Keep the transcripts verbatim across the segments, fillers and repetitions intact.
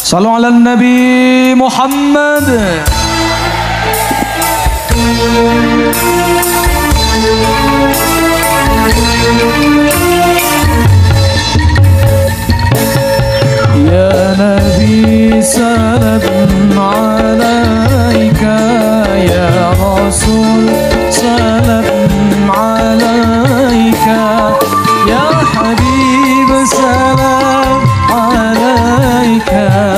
صلوا على النبي محمد. يا نبي سلام عليك، يا رسول سلام عليك، يا حبيب سلام عليك،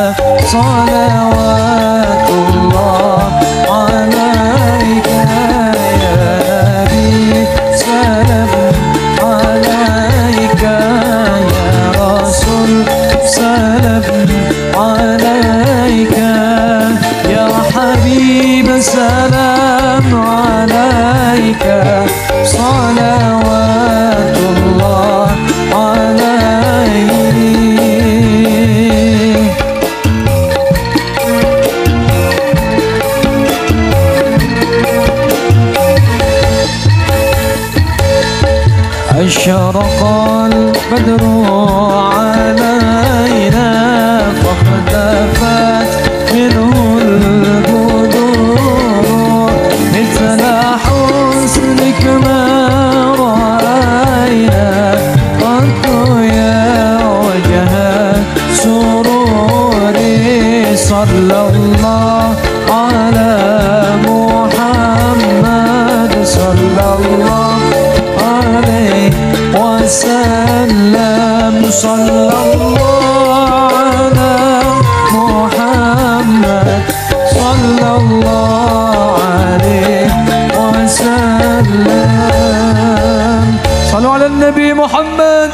صلوات الله عليك، يا نبي سلام عليك، يا رسول سلام عليك، يا حبيب سلام عليك، صلوات الله عليك. أشرق البدر علينا فاختفت منه البدور، مثل حسنك ما رأينا قط يا وجه سروري. صلى الله على محمد، صلى الله عليه وسلم، صلى الله على محمد، صلى الله عليه وسلم. صلوا على النبي محمد.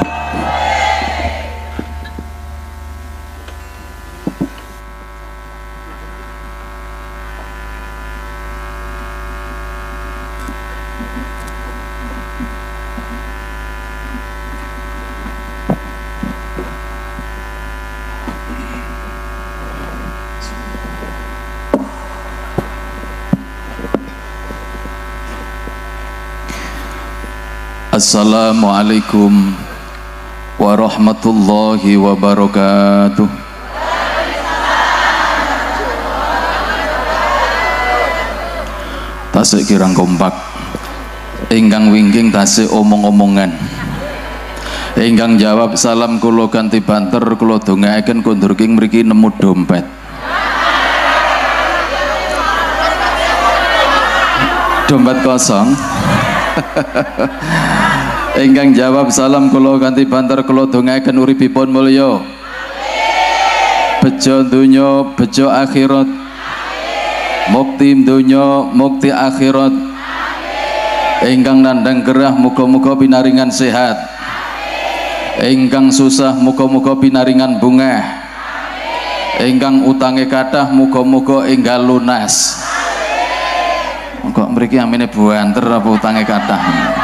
Assalamualaikum warahmatullahi wabarakatuh. Tasik kirang kompak, ingkang wingking tasik omong-omongan, ingkang jawab salam kula ganti banter kula dongaaken kondur king mriki nemu dompet. Dompet kosong. Ingkang jawab salam kula ganti banter kula dongaaken uripipun mulya, bejo donya bejo akhirat, mukti donya mukti akhirat. Ingkang nandhang gerah muga-muga pinaringan sehat, ingkang susah muga-muga pinaringan bungah, ingkang utange kathah muga-muga enggal lunas. Kok mriki amine banter apa utange kathah.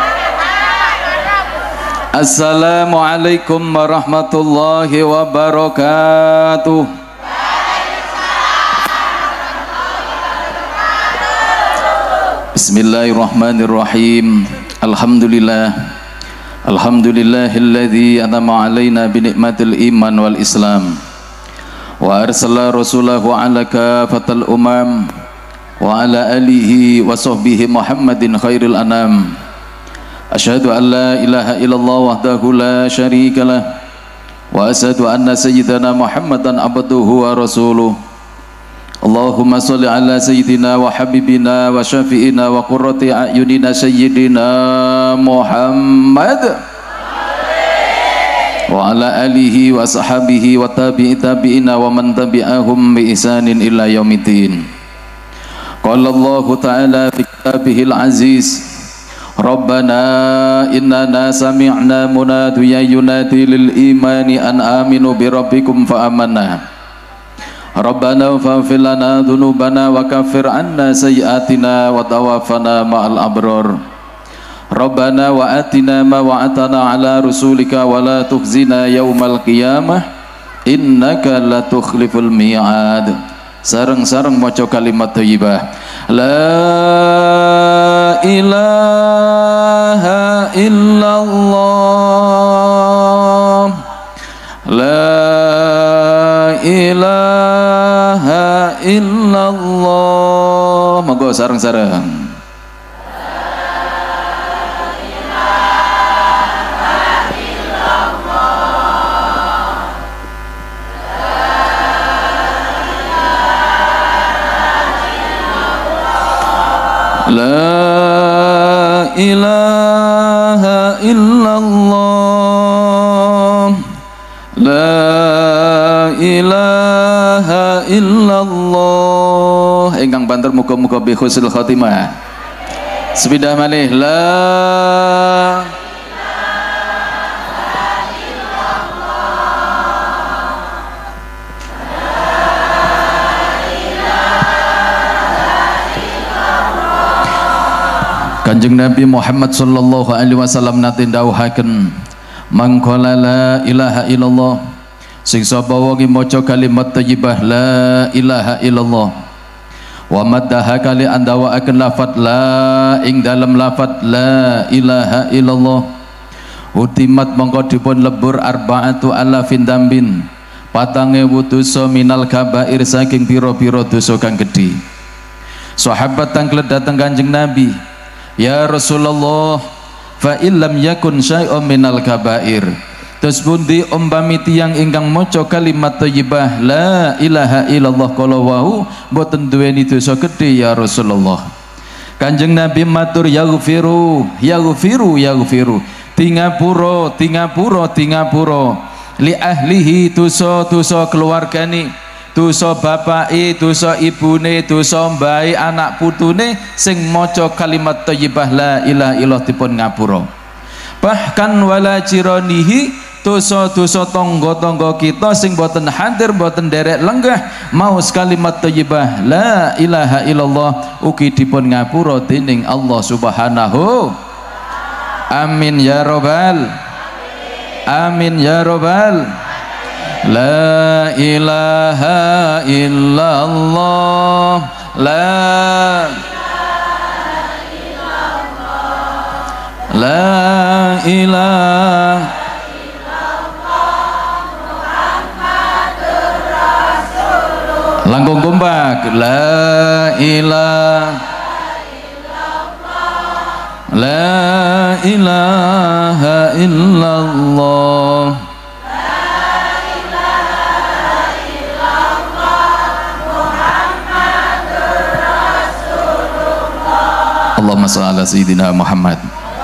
Assalamualaikum warahmatullahi wabarakatuh. Bismillahirrahmanirrahim. Alhamdulillah. Alhamdulillahilladzi an'ama 'alaina bi ni'matil iman wal islam wa arsala rasulahu 'ala kafatal umam wa ala alihi wa sahbihi Muhammadin khairil anam. Asyhadu an la ilaha illallah wahdahu la syarikalah wa asyhadu anna sayyidana Muhammadan abduhu wa rasuluh. Allahumma sholli ala sayyidina wa habibina wa syafi'ina wa qurrati a'yunina sayyidina Muhammad wa ala alihi wa sahbihi wa tabi'i tabi'ina wa man tabi'ahum bi ihsanin ila yaumiddin. Qala Allah Ta'ala fi kitabihil aziz, Rabbana innana sami'na munadiyan yunadi lil imani an aminu bi rabbikum fa amanna. Rabbana faghfir lana dhunubana wa kaffir 'anna sayyi'atina wa tawaffana ma'al abrar. Rabbana wa atina ma wa'atana 'ala rusulika wa la tukhzina yaumal qiyamah innaka la tukhliful mi'ad. Sareng-sareng maca kalimat thayyibah la ilaha illallah, la ilaha illallah. Monggo sareng-sareng. La ilaha illallah. La ilaha illallah. Ingkang banter muga-muga bi husnul khotimah. Sepidah malih la Kanjeng Nabi Muhammad sallallahu alaihi wasallam nate ndhawuhaken mangkala la ilaha illallah sing sapa wong maca kalimat thayyibah la ilaha illallah wa maddaha kali andawaaken lafat la ing dalam lafat la ilaha illallah utimat mongko dipun lebur arbaatu alafin dambin patang ewu dosa minal kabair saking pira-pira dosa kang gedhe. Sahabat tanglet dateng Kanjeng Nabi, ya Rasulullah, fa illam yakun syai'un minal kabair. Terus pundi umpami tiyang ingkang maca kalimat thayyibah la ilaha illallah kala wau boten duweni dosa gedhe ya Rasulullah. Kanjeng Nabi matur yaghfiru yaghfiru yaghfiru tingapura tingapura tingapura li ahlihi dosa-dosa keluargane, dosa bapake, dosa ibune, dosa mbae, anak putune sing maca kalimat thayyibah la ilaha illallah dipun ngapura. Bahkan wala jiranihi dosa-dosa tangga-tangga kita sing boten hadir, boten derek lenggah maos kalimat thayyibah la ilaha illallah ugi dipun ngapura dening Allah Subhanahu. Amin ya robbal amin ya robbal. La ilaha illallah la la ilaha langkung kompak la ilaha la ilaha illallah. Allahumma sholli ala sayyidina Muhammad.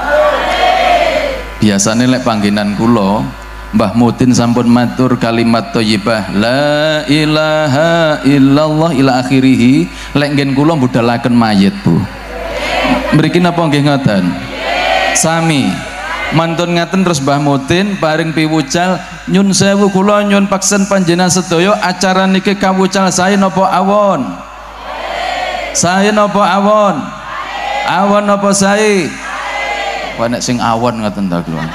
Biasane lek panggenan kula Mbah Mutin sampun matur kalimat thayyibah la ilaha illallah ila akhirih, lek nggen kula budalaken mayit Bu. Mriki napa nggih ngoten? Sami mantun ngaten terus Mbah Mutin paring piwucal nyun sewu kula nyun paksen panjenengan sedaya acara niki kawucal saya napa awon? Saya napa awon? Awon apa sae? Wah nek sing awon ngoten ta kula.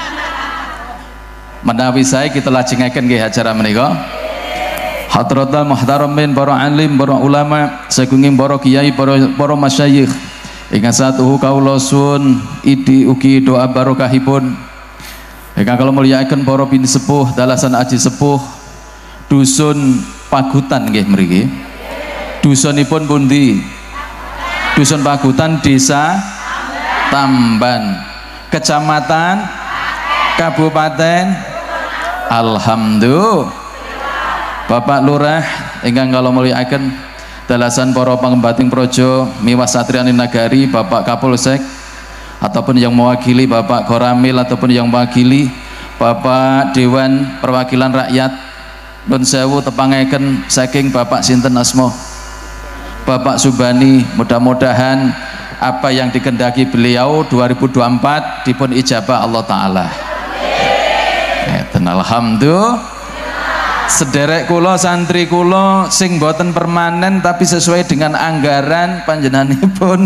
Menawi sae kita lajengaken nggih acara menika. Hadratul muhtaramin para alim, para ulama, sagunging para kiai, para para masyayikh. Ingkang satuhu kawula sun idi ugi doa barokahipun. Ingkang kula mulyakaken para bini sepuh, dalasan aji sepuh, dusun Pagutan nggih mriki. Dusunipun pundi? Dusun Pagutan, Desa Tamban, Kecamatan, Kabupaten. Alhamdulillah. Bapak Lurah ingkang kula mulyakaken, dalasan para pangembating projo miwas satriani nagari, Bapak Kapolsek ataupun yang mewakili Bapak Koramil ataupun yang mewakili Bapak Dewan Perwakilan Rakyat, nun sewu tepangaken saking Bapak sinten asma Bapak Subani, mudah-mudahan apa yang dikehendaki beliau dua ribu dua puluh empat dipun ijabah Allah Ta'ala. Alhamdulillah. Sederek kula santri kula sing boten permanen tapi sesuai dengan anggaran panjenenganipun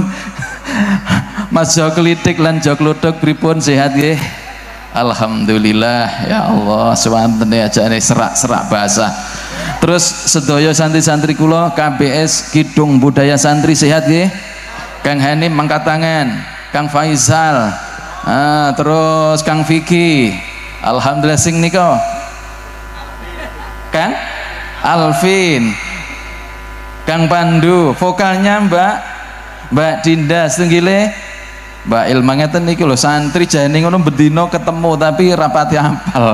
Mas Jo Klitik lan Jo Kluthuk pripun sehat nggih? Alhamdulillah ya Allah, swantene ajane serak-serak basah. Terus sedaya santri-santri kula K B S Kidung Budaya Santri sehat nggih? Kang Hanim mangkat tangan, Kang Faizal, ah, terus Kang Vicky. Alhamdulillah sing nika. Kang Alvin, Kang Pandu, vokalnya Mbak Mbak Dinda Senggile, Mbak Ilma ngeten niki lho santri jane ngono bedino ketemu tapi rapati hafal.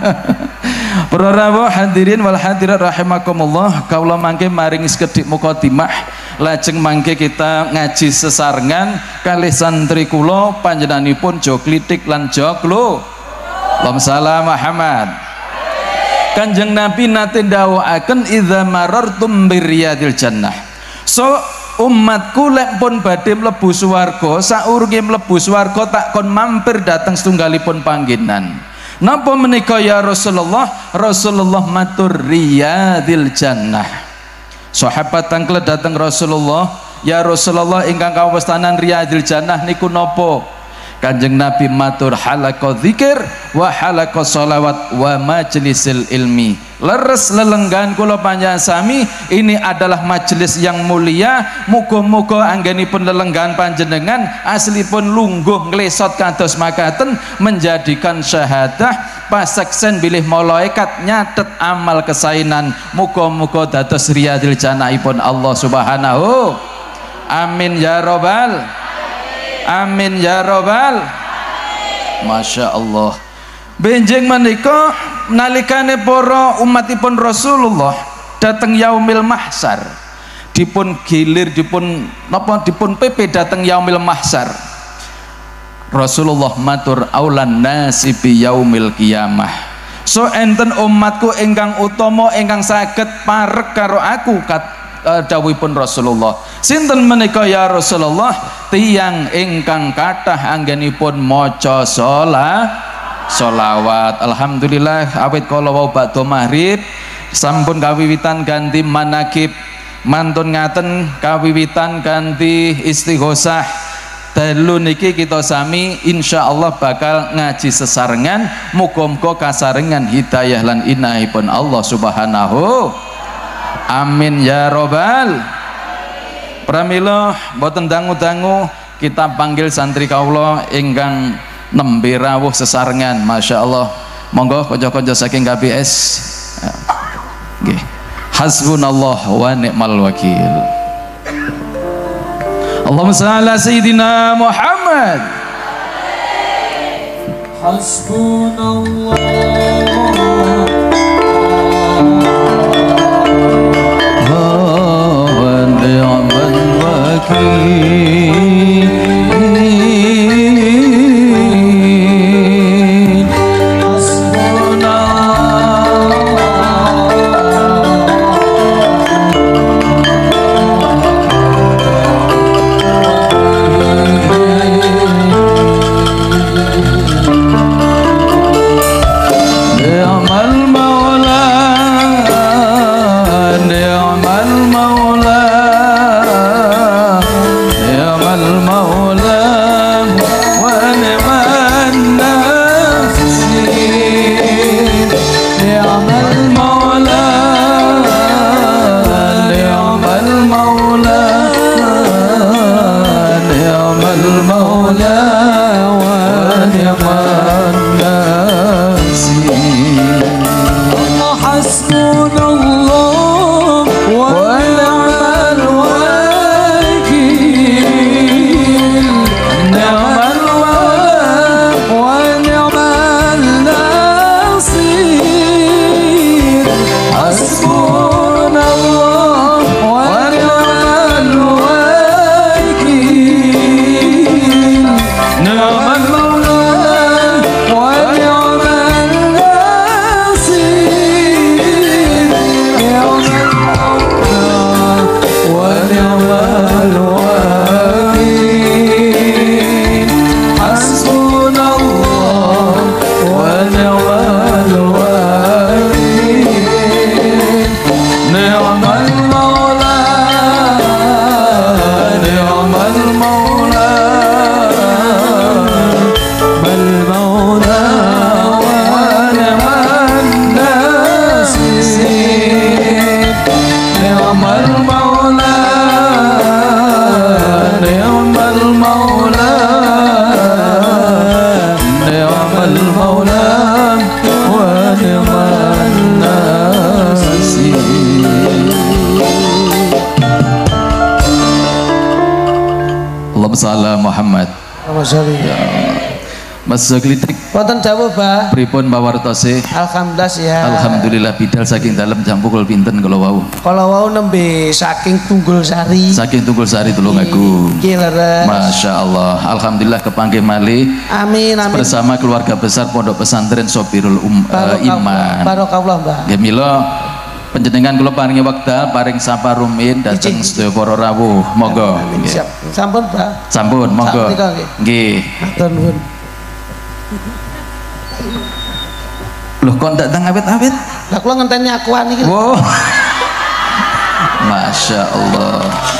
Para rawuh hadirin wal hadirat rahimakumullah, kaula mangke maring sekedhik mukadimah lajeng mangke kita ngaji sesarengan kalih santri kula panjenenganipun Jo Klitik lan Jo Klo. Allahumma shalli Muhammad. Kanjeng Nabi nate ndawuhaken idza marartum birriyadil jannah. So umatku lek pun badhe mlebu swarga, saurunge mlebu swarga tak kon mampir dateng setunggalipun panggenan. Napa menika ya Rasulullah? Rasulullah matur riyadil jannah. Sahabat tangkle dateng Rasulullah, ya Rasulullah ingkang kawestanan riyadil jannah niku napa? Kanjeng Nabi matur halaqah dzikir wa halaqah sholawat wa majlisil ilmi. Leres lelenggan kula panjenengan sami, ini adalah majelis yang mulia. Muga-muga anggenipun lelenggan panjenengan aslipun lungguh nglesot kados makaten menjadikan syahadah pasaksen bilih malaikat nyatet amal kesainan. Muga-muga dados riyadil jannahipun Allah Subhanahu. Amin ya robbal amin ya robbal. Masya Allah. Benjing menika nalikane para umatipun Rasulullah dateng yaumil mahsyar, dipun gilir dipun napa dipun pepe dateng yaumil mahsyar. Rasulullah matur aulan nasi bi yaumil qiyamah. So enten umatku ingkang utama ingkang saged parek karo aku kat uh, dawuhipun Rasulullah. Sinten menika ya Rasulullah? Tiyang ingkang kathah anggenipun maca salat sholawat. Alhamdulillah awit kala wau badha maghrib sampun kawiwitan ganti manakib, mantun ngaten kawiwitan ganti istighosah. Dalu niki kita sami insyaallah bakal ngaji sesarengan, muga-muga kasarengan hidayah lan inahipun Allah Subhanahu. Amin ya robbal. Pramila boten dangu-dangu kita panggil santri kaula ingkang nembe rawuh sesarengan. Masya Allah, monggo konco-konco saking K B S. Nggih. Hasbunallah wa ni'mal wakil. Allahumma shalli ala sayyidina Muhammad. Hasbunallah wa ni'mal wakil. المولى ونعم الناصر. Allahumma shalli ala Muhammad. Ya. Mas Zaglitik Wonten dawuh, Mbah. pripun mawartose? Alhamdulillah ya. Alhamdulillah bidal saking dalem jam pukul pinten kala wau? Kalau wau nembe saking Tunggul Sari. Saking Tunggul Sari Tulungagung. Nggih leres. Masya Allah. Alhamdulillah kepanggih malih Amin amin. bersama keluarga besar Pondok Pesantren Sobirul um, uh, Iman. Barokallah, Mbah. Nggih mila panjenengan kula paringi wekdal paring sapa rumiyin dhateng sedaya para rawuh. Monggo. Amin, Nggih. siap. Sampun, Mbah. Sampun, monggo. Sampun, nggih. Nggih. Matur nuwun. Loh kok ndak teng awet-awet? Lah kula ngenteni akuan iki. Wow. Masya Allah.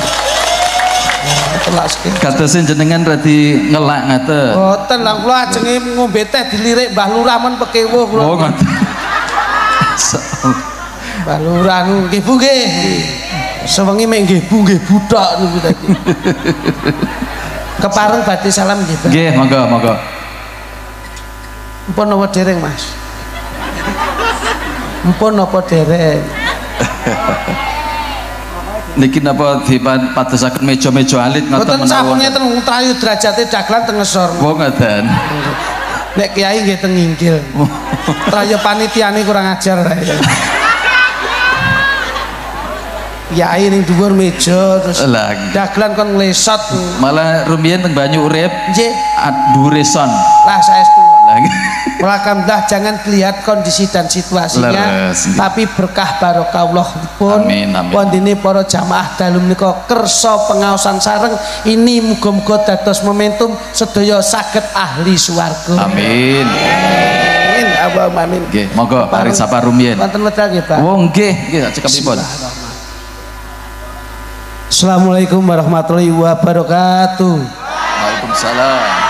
Telak sikit. Kados jenengan radi ngelak ngaten. Boten lah kula ajenge ngombe teh dilirik Mbah Lurah men pekewuh kula. Oh ngoten. Mbah Lurah nu nggih Bu nggih. Sewengi mek nggih Bu nggih buthok niku tadi. Kepareng badhe salam nggih, Mbah. Nggih, monggo, monggo. Mpun napa dereng, Mas? Mpun napa dereng? Niki napa dipadosaken meja-meja alit ngoten Mboten menawa. sampun ngeten trayu derajate dagelan teng ngesor. Oh ngoten. Nek kiai nggih teng nginggil. Trayu panitiane kurang ajar ae. Kiai ning dhuwur meja terus Lah, dagelan kon nglesot. malah rumiyin teng Banyu Urip Nggih. dhuwure son. Lah saestu. Lah Alhamdulillah jangan dilihat kondisi dan situasinya, Leres, tapi berkah barokah pun amin, amin. pondine para jamaah dalem menika kersa pengaosan sareng ini muga-muga dados momentum sedaya saged ahli swarga. Amin. Amin. Allahumma amin. Nggih, monggo paring sapa rumiyin. Wonten wedal nggih, Pak. Oh nggih, nggih cekapipun. Assalamualaikum warahmatullahi wabarakatuh. Waalaikumsalam.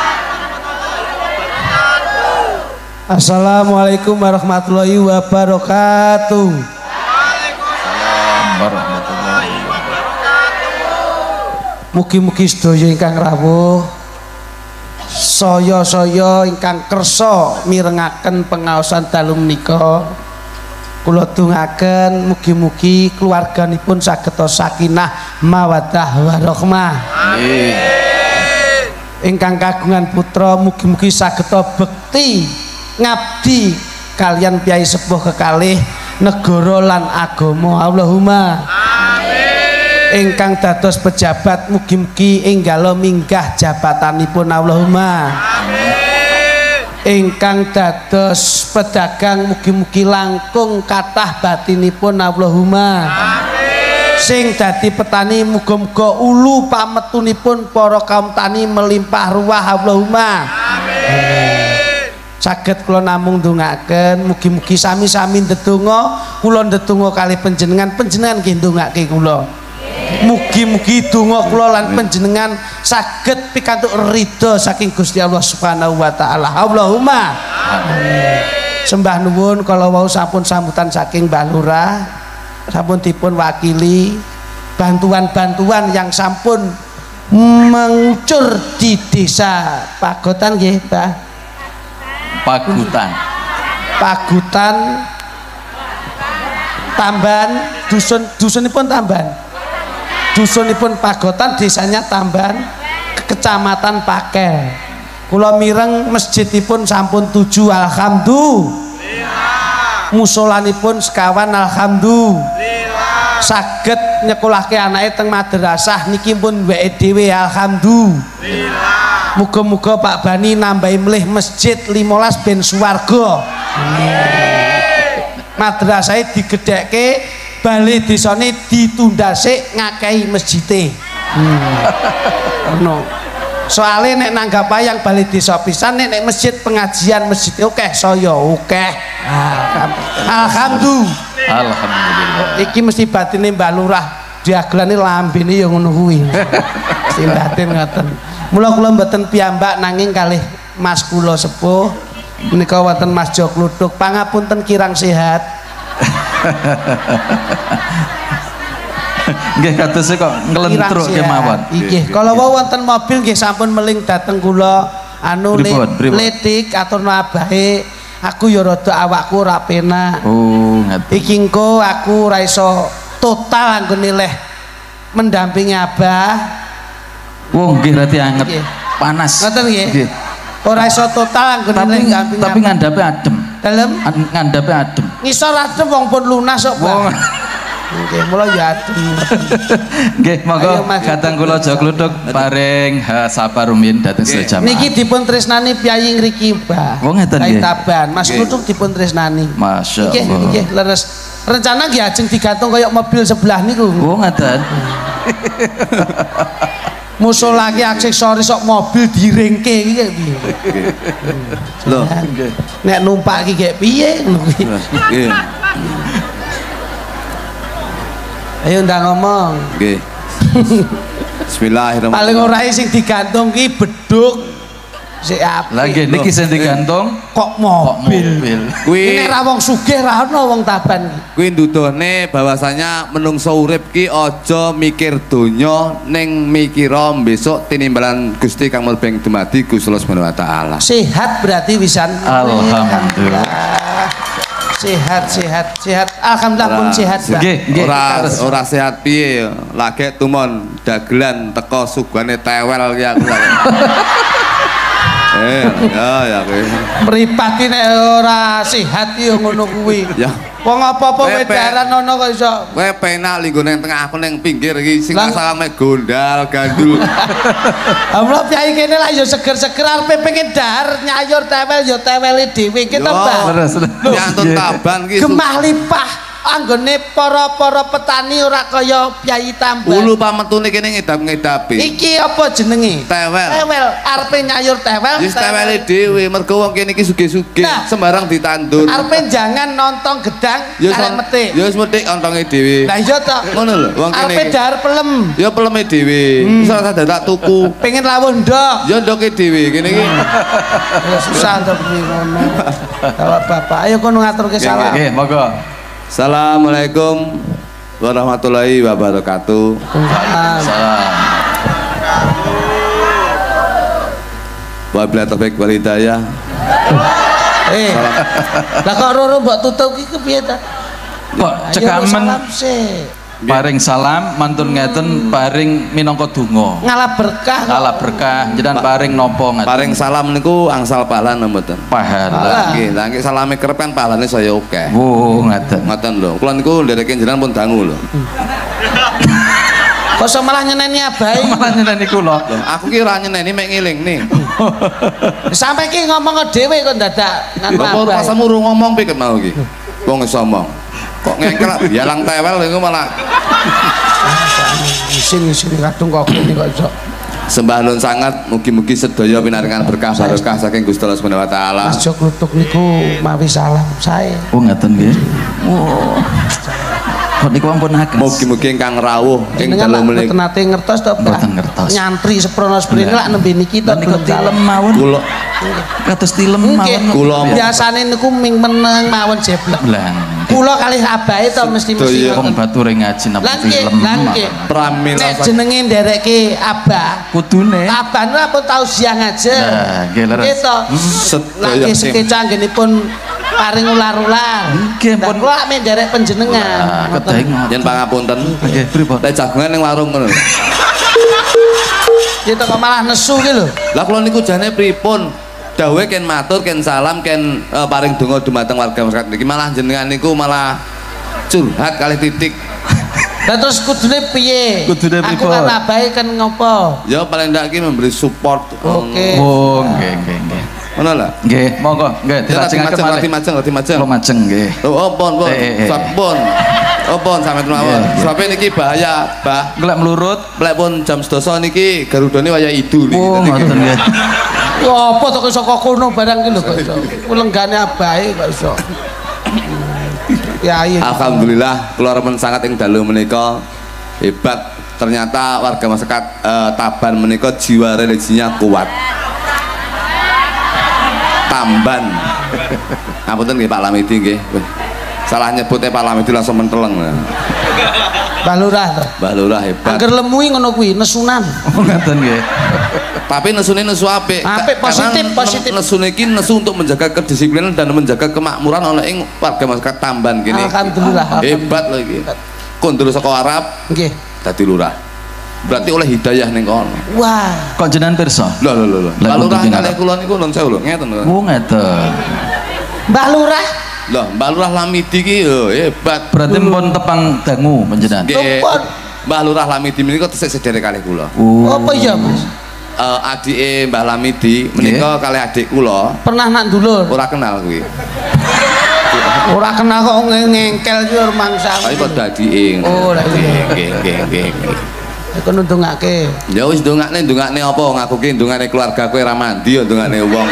Assalamualaikum warahmatullahi wabarakatuh. Waalaikumsalam warahmatullahi wabarakatuh. Mugi-mugi sedaya ingkang rawuh saya-saya ingkang kersa mirengaken pengaosan dalu menika kula dongaken mugi-mugi keluarganipun saged sakinah mawaddah warahmah. Amin. Ingkang kagungan putra mugi-mugi saged bekti ngabdi kalian piyai sepuh kekalih negara lan agama. Allahumma amin. Ingkang dados pejabat mugi-mugi enggalo minggah jabatanipun. Allahumma amin. Ingkang dados pedagang mugi-mugi langkung kathah batinipun. Allahumma amin. Sing dadi petani muga-muga ulu pametunipun para kaum tani melimpah ruah. Allahumma amin. Saged kula namung ndongaken mugi-mugi sami-sami ndedonga kula ndedonga kalih panjenengan panjenengan nggih ndongake kula. Mugi-mugi donga kula lan panjenengan saged pikantuk ridho saking Gusti Allah Subhanahu wa taala. Allahumma amin. Sembah nuwun kala wau sampun sambutan saking Mbah Lurah sampun dipun wakili bantuan-bantuan yang sampun mengucur di desa Pagotan nggih, Mbah. Pagutan. Pagutan Tamban, dusun dusunipun Tamban. Dusunipun Pagotan, desanya Tamban, kecamatan Pakel. Kula mireng masjidipun sampun tujuh alhamdulillah. Musolanipun sekawan alhamdulillah. Saged nyekolahke anake teng madrasah niki pun weke dhewe alhamdulillah. Muga-muga Pak Bani nambahi melih masjid limolas ben swarga. Madrasah digedhekke bali desane ditunda sik ngakehi masjite. Ono. Soale nek nanggap wayang bali desa pisan nek nek masjid pengajian masjid akeh saya akeh. Alhamdulillah. Alhamdulillah. Iki mesti batine Mbah Lurah diaglane lambene ya ngono kuwi. Mesti batin ngoten. Mula kula mboten piyambak nanging kalih Mas kula sepuh menika wonten Mas Jo Kluthuk pangapunten kirang sehat. Nggih kados kok nglentruk kemawon. Nggih, kala wau wonten mobil nggih sampun meling dateng kula anu letik aturna abahe aku ya rada awakku ora penak. Oh, ngerti. Iki engko aku ora iso total anggone leh mendampingi Abah. Wong nggih berarti anget. Nggih. Panas. Ngoten nggih. Nggih. Ora iso total anggone Tapi leh mendampingi. tapi ngandape adem. dalem An- Ngandape adem. ngisor adem wong pun lunas kok, Wong. Pak. Nggih, mula ya adem. Nggih, monggo Ayo, Mas. kadang kula aja kluthuk paring ha, sabar rumiyin dhateng sedaya jamaah. Niki dipun tresnani Piyai ngriki, Mbah. Oh, ngeten nggih. Taban, Mas Nggih. Kluthuk dipun tresnani. Masya Nggih, Allah. nggih, leres. Rencana nggih ajeng digantung kaya mobil sebelah niku. Oh, ngeten. Musul lagi aksesoris sok mobil diringke iki kayak piye. Loh, Nek numpak iki kayak piye ngono kuwi. nggih, Ayo ndak ngomong. nggih. Bismillahirrahmanirrahim. Paling ora sing digantung ki beduk. Sik apik. Lagi niki sing digantung Kok kok mobil. mobil. Kuwi Nek ra wong sugih ra ono wong Taban ki. kuwi nduduhne bahwasanya menungso urip ki aja mikir donya ning mikira besok tinimbalan Gusti kang murbeng dumadi Gusti Allah Subhanahu wa taala. Sehat berarti wisan. Alhamdulillah. Sehat, sehat, sehat. Alhamdulillah pun sehat, Mbak. Nggih, nggih. Ora Terus. ora sehat piye lagi tumon dagelan teko sugane tewel ki aku. Eh, ya ya kuwi. Mripat ki nek ora sehat yo ngono kuwi. Ya. Wong apa-apa Pepe. wedaran ono kok iso. Kowe penak linggo ning tengah aku ning pinggir iki sing Lah- masalah mek gondal gandul. Amlo Kyai kene lah yo seger-seger arepe pengen dahar nyayur tewel yo tewele dhewe ki to, Yo, Mbak. Terus. Nyantun taban ki. Gemah lipah anggone para-para petani ora kaya Kyai Tambah. Ulu pametune kene ngedap-ngedapi. Iki apa jenenge? Tewel. Tewel, arepe nyayur tewel. Wis tewele dhewe mergo wong kene iki sugih-sugih Nah. sembarang ditandur. Arepe jangan nonton gedang Ya arek son- metik. ya wis metik ontonge dhewe. Lah iya to. Ngono lho, wong kene Arepe iki. dahar pelem. Ya peleme dhewe. Hmm. Wis ora dadak tuku. Pengen lawuh ndok. Ya ndoke dhewe kene iki. Ya susah to piye ngono. Bapak-bapak, ayo kono ngaturke salam. Nggih, monggo. Assalamualaikum warahmatullahi wabarakatuh. Salam. Salam. Wabillahi taufik wal hidayah. Eh. Lah kok roro mbok tutup iki kepiye ta? Kok Ayo cekamen salam sih. paring salam mantun ngeten paring minangka donga. Ngalah berkah. kok. Kalah berkah jenengan paring napa ngaten. Paring salam niku angsal pahala mboten. pahala. Nggih, lah nggih salame kerep kan pahalane saya akeh. Oh, ngaten. Ngoten lho. Kula niku ndereke jenengan pun dangu lho. Kok iso malah nyeneni abahe. Malah nyeneni kula. Loh, aku ki ora nyeneni mek ngiling nih. Sampai ki ngomong dhewe kok dadak ngan Apa abahe. pasamu ru ngomong piket mau ki? Wong iso omong. Kok ngengkel bialang tewel niku malah Isin-isin kadung kok kene kok iso. sembah nun sangat mugi-mugi sedaya pinaringan berkah barokah saking Gusti Allah Subhanahu wa taala. Mas Jok Kluthuk niku mawi salam sae. Oh, ngaten nggih. Oh. Kok niku ampun ageng. Mugi-mugi ingkang rawuh ing Jenengan dalem lak menika. mboten nate ngertos to, Pak? Mboten ngertos. Nyantri seprono sprene lak nembe niki to. Lan niku belum tilem salam. mawon. Kula Kados tilem Nggih. mawon. Kula omong. Biasane niku ming meneng mawon jeblek. Lan. Kula kalih abahe to mesti-mesti. Sedaya. Wong bature ngaji napa Lan nggih, tilem. lan nggih. pramila Nek jenenge ndereke abah, Kudune. abah niku apa tau siang aja. Nah, nggih leres. Gitu. sedaya Lagi tim. sekeca anggenipun paring ular-ular. Nggih, Lah pun. kula mek nderek panjenengan. Ah, kedai ngoten. Yen pangapunten. Nggih, pripun? Teh jagungan ning warung ngono. Gitu kok malah nesu ki lho. Lah kula niku jane pripun? Dawuhe ken matur, ken salam, ken eh, paring donga dumateng warga masyarakat niki malah jenengan niku malah curhat kalih titik. Lah terus kudune piye? Kudune Aku pripun? kan abahe kan ngopo? Ya paling ndak ki memberi support. Oke. Oh, nggih, nggih, nggih. Ngono lah. Nggih, monggo, nggih Ya, Rati dilajengaken Majeng, malih. Rati Majeng, Rati Majeng. Kula majeng nggih. Oh, pon, pon. Eh, eh, eh. Sap pon. Oh, pon sampeyan mawon. Iya. Sebab niki bahaya, Bah. Golek mlurut. Lek pun jam sedasa niki garudane waya idu niki. Oh, ngoten nggih. Ya apa to kok iso kok kono barang ki lho kok iso. Lenggane abahe kok iso. Ya iya. Alhamdulillah keluar men sangat ing dalu menika hebat. Ternyata warga masyarakat eh, Taban menika jiwa religinya kuat. Tamban. Ngapunten nggih Pak Lamidi nggih. Weh, salah nyebutnya Pak Lamidi langsung menteleng. Mbah Lurah to. Mbah Lurah hebat. Angger lemui ngono kuwi nesunan. Oh, ngoten nggih. Tapi nesune nesu apik. Apik, Ka- positif, karena positif. Nesune iki nesu untuk menjaga kedisiplinan dan menjaga kemakmuran ana ing warga masyarakat Tamban kene. Alhamdulillah. Hebat lho iki. Kondur saka Arab Nggih. dadi lurah. Berarti oleh hidayah ning kono. Wah. Kok jenengan pirsa? Lho lho lho. Lah, Pak Lurah kudu kalih tinggal. kula niku nun sewu lho, ngeten lho. Oh ngeten. Mbah Lurah. Lho, Mbak Lurah Lamidi iki lho hebat. Berarti pun tepang dangu panjenengan. Nggih. Tumpun. Mbah Lurah Lamidi menika tesih sedherek kalih kula. Oh. Apa ya, Mas? Eh adike Mbah Lamidi menika kalih adik kula Pernah nak dulur. ora kenal kuwi. Ora kenal kok nge- ngengkel ki mangsa. Tapi padha adike. Oh, lah iya. Nggih nggih nggih. nggih. Iku nundungake. Ya wis ndongakne ndongakne apa ngakuke ndongakne keluarga kowe ra mandi ya ndongakne wong.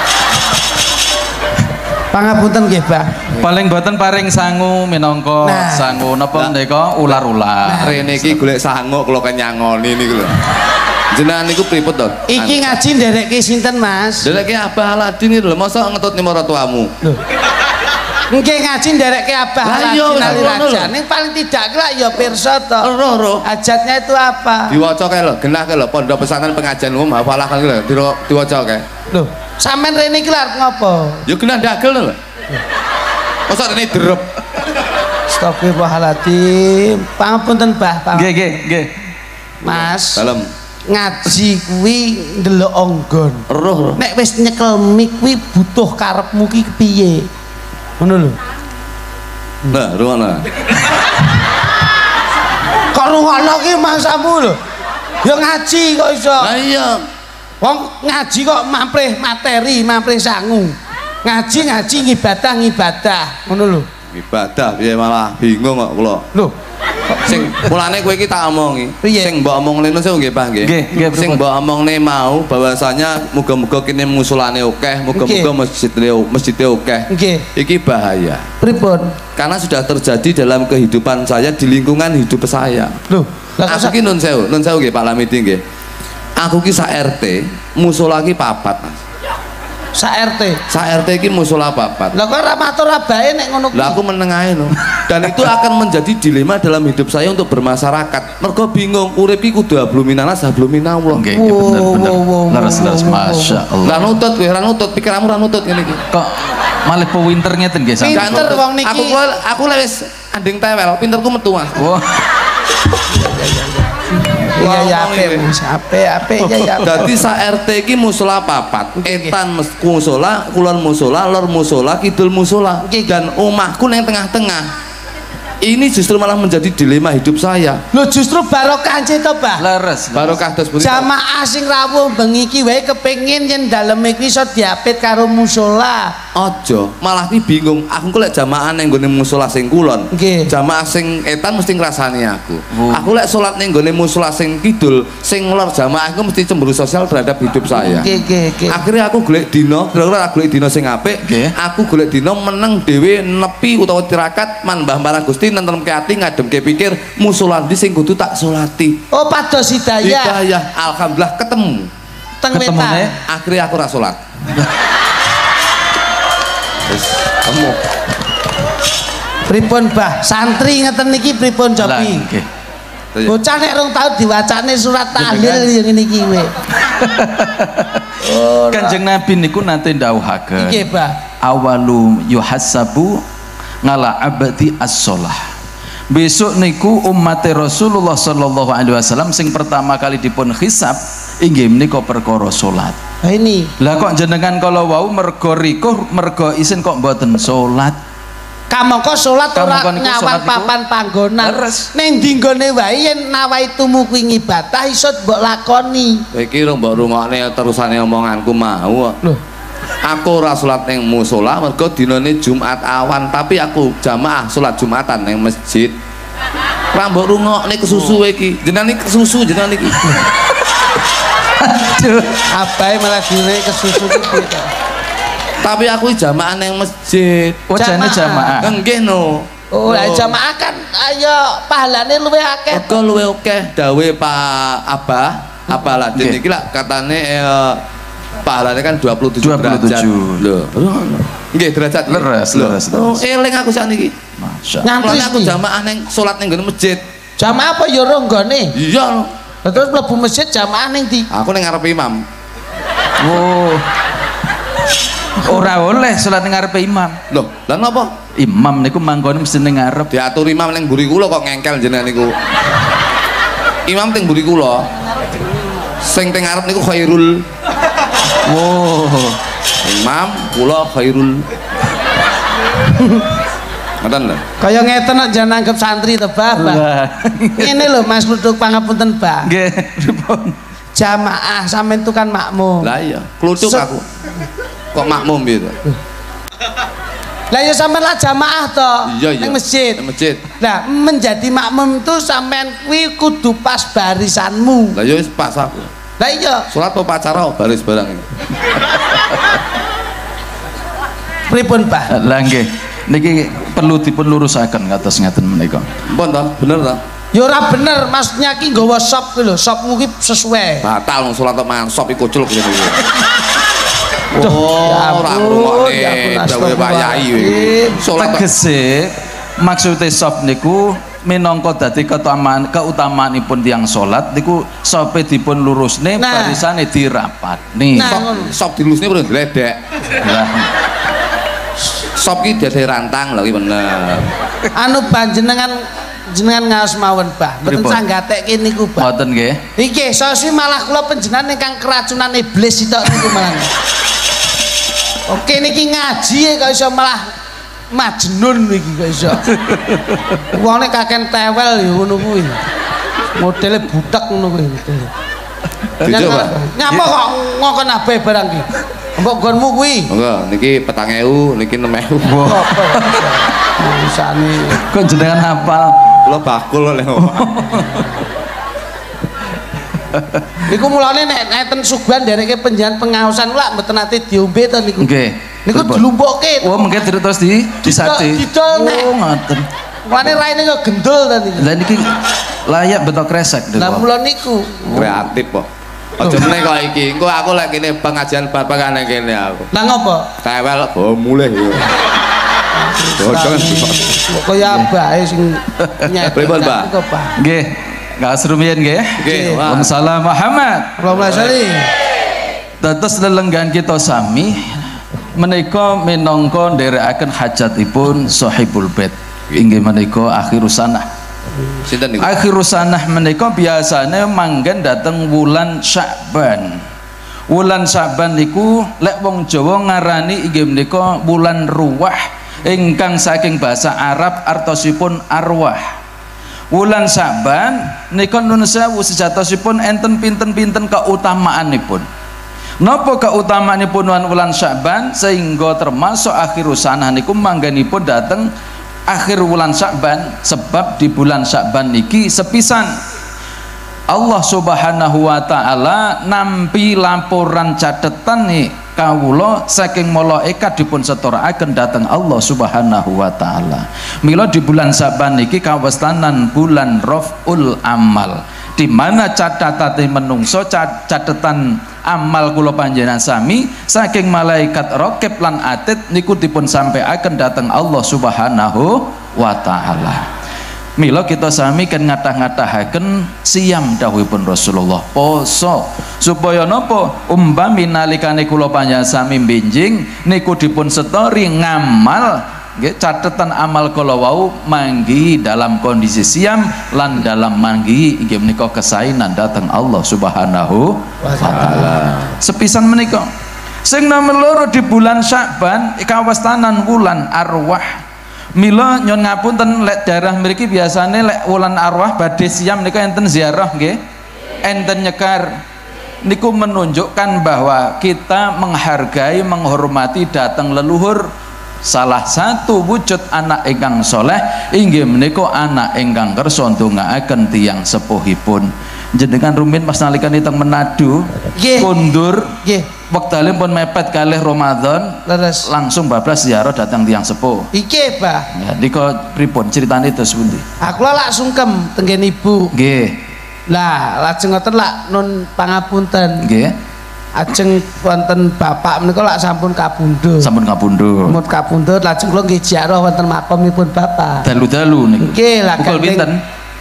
Pangapunten nggih, Mbah. Paling boten paring sangu minangka Nah. sangu napa Nah. menika ular-ular. Rene iki golek sanguk kula kenyangoni niku lho. Jenengan niku pripun to? Iki ngaji nderekke sinten, Mas? Deleke Abah Aladin iki lho, masa ngetut maratuamu. Loh. Nggih ngaji nderekke Abah Lah iya, Aladin wis Ali ngono Raja. lho. Ning paling tidak lah ya pirsa to. Ora ora. Hajatnya itu apa? Diwaca kae lho, genah kae lho pondok pesantren pengajian umum hafalah kan lho, diro- diwaca kae. Loh, sampean rene iki arep ngopo? Ya genah dagel lho. Masa rene derep. Astagfirullahaladzim. Pangapunten, Mbah. Pang- Nggih nggih nggih. Mas. Dalem. Ngaji kuwi ndelok onggon. Roh roh. Nek wis nyekel mik kuwi butuh karepmu ki piye? Ngono lho. Nah, ruwana. Kok rungono ki mangsamu lho. Ya ngaji kok iso. Lah iya. Wong ngaji kok mamprih materi, mamprih sangu. Ngaji ngaji ngibadah ngibadah. Ngono lho. Ibadah piye malah bingung kok kula. Lho, Sing mulane kowe iki tak omongi. Piye? Sing mbok omongne niku nggih Pak nggih. Nggih, nggih, Sing pripun? mbok omongne mau bahwasanya muga-muga kene musolane akeh, muga-muga Nggih. masjidne masjidne akeh. nggih. Iki bahaya. Pripun? Karena sudah terjadi dalam kehidupan saya di lingkungan hidup saya. Lho, lah kok Aku ki nun sewu, nun sewu nggih Pak Lamidi nggih. Aku ki sak R T, musola ki papat, Mas. sak R T. Sak R T ki musola papat. Lah kok ora matur abae nek ngono kuwi. Lah aku meneng ae no. Dan itu akan menjadi dilema dalam hidup saya untuk bermasyarakat. Mergo bingung urip ki kudu habluminanas habluminallah. Nggih nggih bener bener. Wow, wow, wow, Leres-leres wow, wow. Masya Lah Allah. nutut kowe, ra nutut, pikiranmu ra nutut ngene iki. Kok malih pewinter ngeten nggih sampeyan. Pinter Nutut. wong niki. Aku kula- aku lek wis anding tewel, pinterku metu Mas. Wah. Iya ya Wong apik, iki. Mas. Apik, apik ya ya. Dadi sak R T ki musola papat. Nggih, nggih. Etan mes- musola, kulon musola, lor musola, kidul musola. Nggih, nggih. Dan omahku neng tengah-tengah. Ini justru malah menjadi dilema hidup saya. Lho justru barokah to, Bah. Leres. Barokah dos punika. Jamaah sing rawuh bengi iki wae kepengin yen daleme kuwi iso diapit karo musala. Ojo, malah ki bingung. Aku kok lek jamaah ning nggone musola sing kulon. Nggih. Jamaah sing etan mesti ngrasani aku. Oh. Aku lek salat ning nggone musola sing kidul, sing lor jamaah aku mesti cemburu sosial terhadap hidup saya. Nggih, nggih, nggih. Akhirnya aku golek dino, kira-kira aku golek dino sing apik. Nggih. Aku golek dino meneng dhewe nepi utawa tirakat man Mbah Marah Gusti nentremke ati ngademke pikir musola ndi sing kudu tak salati. Oh, pados hidayah Hidayah, alhamdulillah ketemu. teng Ketemune? wetan. Akhirnya aku ra salat. Wis ketemu. Pripun, Bah? Santri ngeten niki pripun Lah Jopi? nggih. Bocah nek rong tau diwacane surat tahlil yang ngene iki kowe. Kanjeng Nabi niku nate ndhawuhaken. Nggih, Bah. Awalu yuhasabu ngala abdi as-shalah. Besok niku umat Rasulullah sallallahu alaihi wasallam sing pertama kali dipun hisab inggih menika perkara salat. Nah ini Lah kok jenengan kala wau mergo rikuh mergo isin kok mboten salat. kamangka salat ora Kamangka niku nyawang salat niku papan panggonan. leres. Ning dinggone wae yen nawaitumu kuwi ngibadah iso mbok lakoni. Kowe iki rong mbok rungokne terusane omonganku mau. Loh, Aku ora salat ning musala mergo dinane Jumat awan, tapi aku jamaah salat Jumatan ning masjid. Ora mbok rungokne kesusu iki. Jenengan iki kesusu jenengan iki. Aduh. abahe malah dine kesusu ki piye to? Tapi aku jamaah ning masjid. Oh jane jamaah. Nggih no. Oh, lah jamaah kan ayo pahalane luwih akeh. Mergo luwih akeh dawe Pak Abah, Abah Ladin Nggih. iki lak katane eh, pahalane kan dua puluh tujuh dua puluh derajat. tujuh. Lho. Nggih derajat. Leres, Lho. leres, Oh, leres. eling aku sakniki. Masya. Ngantri Mulane aku iki. jamaah ning salat ning nggon masjid. Jamaah apa ya ronggone? Iya. Terus mlebu masjid jamaah ning ndi? Aku ning ngarep imam. Oh. Ora oleh salat ning ngarepe imam. Loh, lha napa? Imam niku mangkone mesti ning ngarep. Diatur imam ning mburi kula kok ngengkel jenengan niku. Imam teng mburi kula. Sing teng ngarep niku khairul. Wow. Imam kula khairul. Ngoten lho. Kaya ngeten nek jan anggap santri to, Bah. Ngene lho Mas Luduk pangapunten, Bah. Nggih, pripun? Jamaah sampean itu kan makmum. Lah iya, kluthuk Se- aku. Kok makmum gitu? Lah ya sampean lah jamaah to. Iya iya. Ning masjid. Ning masjid. Nah, menjadi makmum itu sampean kuwi kudu pas barisanmu. Lah ya wis pas aku. Lah iya, Salat apa pacara baris barang iki. pripun, Bah? Lah nggih. Niki perlu dipun lurusaken kados ngeten menika. Mpun to, bener to? Ya ora bener, maksudnya ki nggawa sop ki lho, sopmu ki sesuai. Batal wong salat kok mangan sop iku kucluk ngene iki. Duh, Oh, ya ora ampun, ngrungokne ya ampun, dawuhe Pak Yai iki. Salat kok Tegese maksude sop niku minangka dadi keutamaan keutamaanipun tiyang salat niku sope dipun lurusne Nah. barisane dirapatne. Nah. sop sop dilusne perlu gledek. Lah, Sop ki dadi rantang lho iki bener. Anu panjenengan jenengan ngaos mawon, Bah. Mboten Pripun? sanggatekke niku, Bah. ngoten nggih. Iki sasi malah kula panjenengan ingkang keracunan iblis sitok niku malah. Oke niki ngaji kok iso malah majnun iki kok iso. Wong nek kaken tewel ya ngono kuwi. Modele butek ngono kuwi. Dicoba. Nyapa kok ngokon abe barang iki? Mbok gonmu kuwi. Monggo niki petang ewu, niki enam ewu. Bisane. Kok jenengan hafal? Kula bakul oleh ngomong. Niku mulane nek enten suguhan dereke penjahan pengaosan lak mboten nate diombe to niku. Nggih. Niku Pripun? dilumpukke. Oh, mungkin terus di disate. Didol nek. Oh, ngoten. Mulane raine kok gendul to niku. Lah niki layak betok kresek Lah niku. mula niku. Kreatif kok. Aja meneh kok iki. Engko aku lek kene pengajian babagan nang kene aku. Lah ngopo? Tewel go mulih yo. Bocor. Kok kaya abahe sing nyet. Pripun, Pak? Kok, Pak? Nggih. Gas rumiyin nggih. Nggih. Wah. Waalaikumsalam Muhammad. Allahumma sholli. Dados lelenggan kita sami menika minangka nderekaken hajatipun sahibul bait. Inggih menika akhirus sanah. Sinten niku? Akhirus sanah menika biasane manggen dateng wulan Sya'ban. Wulan Sya'ban niku lek wong Jawa ngarani inggih menika wulan ruwah ingkang saking basa Arab artosipun arwah. Wulan Sya'ban nika nun sewu sejatosipun enten pinten-pinten keutamaanipun. Napa keutamaanipun wulan Sya'ban sehingga termasuk akhirus sanah niku mangganipun dateng akhir wulan Sya'ban, sebab di bulan Sya'ban niki sepisan Allah Subhanahu wa taala nampi laporan catetan nih kawula saking malaikat dipun setorakaken dhateng Allah Subhanahu wa taala. Mila di bulan Sya'ban niki kawastanan bulan Raf'ul Amal, di mana catatane menungso catatan amal kula panjenengan sami saking malaikat raqib lan atid niku dipun sampaikan dhateng Allah Subhanahu wa taala. Mila kita sami kan ngatah-ngatahaken siam dawuhipun Rasulullah poso supaya napa umpami nalikane kula panjenengan sami benjing niku dipun setori ngamal nggih catetan amal kala wau manggi dalam kondisi siam lan dalam manggi inggih menika kesainan dateng Allah Subhanahu wa taala. Sepisan menika sing nomor loro di bulan Sya'ban kawastanan wulan arwah. Mila nyon ngapunten lek daerah mriki biasane lek wulan arwah badhe siam nika enten ziarah nggih. Enten nyekar. Niku menunjukkan bahwa kita menghargai, menghormati datang leluhur. Salah satu wujud anak ingkang soleh inggih menika anak ingkang kersa ndongaaken tiyang sepuhipun. Jenengan rumin pas nalikane teng Manado kondur Nggih. wektale pun mepet kalih Ramadan Leres. langsung bablas ziarah datang tiyang sepuh. Iki, Bah. Ya, nika pripun ceritane terus pundi? Aku lak sungkem tenggen ibu. Nggih. Lah, lajeng ngoten lak nun pangapunten. Nggih. Ajeng wonten bapak menika lak sampun kabundut. Sampun kapundhut. Sampun kabundut lajeng kula nggih ziarah wonten makomipun bapak. Dalu-dalu niku. Nggih lah Pukul gandeng. pinten?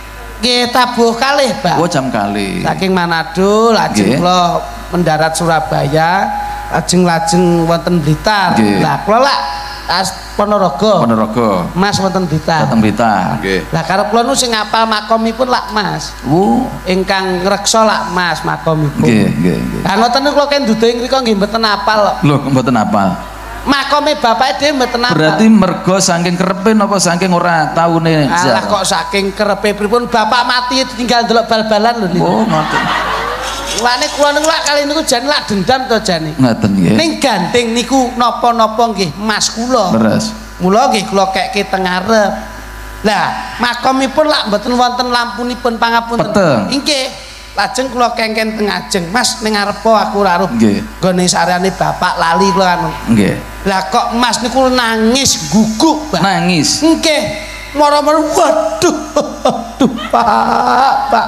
nggih tabuh kalih, Pak. Oh jam kali. Saking Manado lajeng Nggih. kula mendarat Surabaya, lajeng-lajeng wonten Blitar. Nggih. Lah kula lak as Ponorogo. Ponorogo. Mas wonten Blitar. Datang Blitar. Nggih. Lah karep kula nu sing ngapal makomipun lak Mas. Oh. Ingkang ngreksa lak Mas makomipun. Nggih, nggih, nggih. Lah ngoten niku kula kan duduhe ngrika nggih mboten apal. Loh, mboten apa? Makome bapake dhewe mboten apal. Berarti mergo saking kerepe napa saking ora taune Alah ziarah? kok saking kerepe pripun bapak mati tinggal delok bal-balan lho niku. Oh, ngoten. Mulane kula niku lak kali niku jane lak dendam to jane. Ngoten nggih. Ning gandeng niku napa-napa nggih Mas kula. Leres. Mula nggih kula kekke teng ngarep. Lah, makomipun lak mboten wonten lampunipun pangapunten. Peteng. Nggih. Lajeng kula kengken teng ajeng. Mas ning ngarep aku ora aruh. Nggih. Gone sareane bapak lali kula anu. Nggih. Lah kok Mas niku nangis guguk, Pak. Nangis. Nggih. Moro-moro waduh. Aduh, Pak, Pak.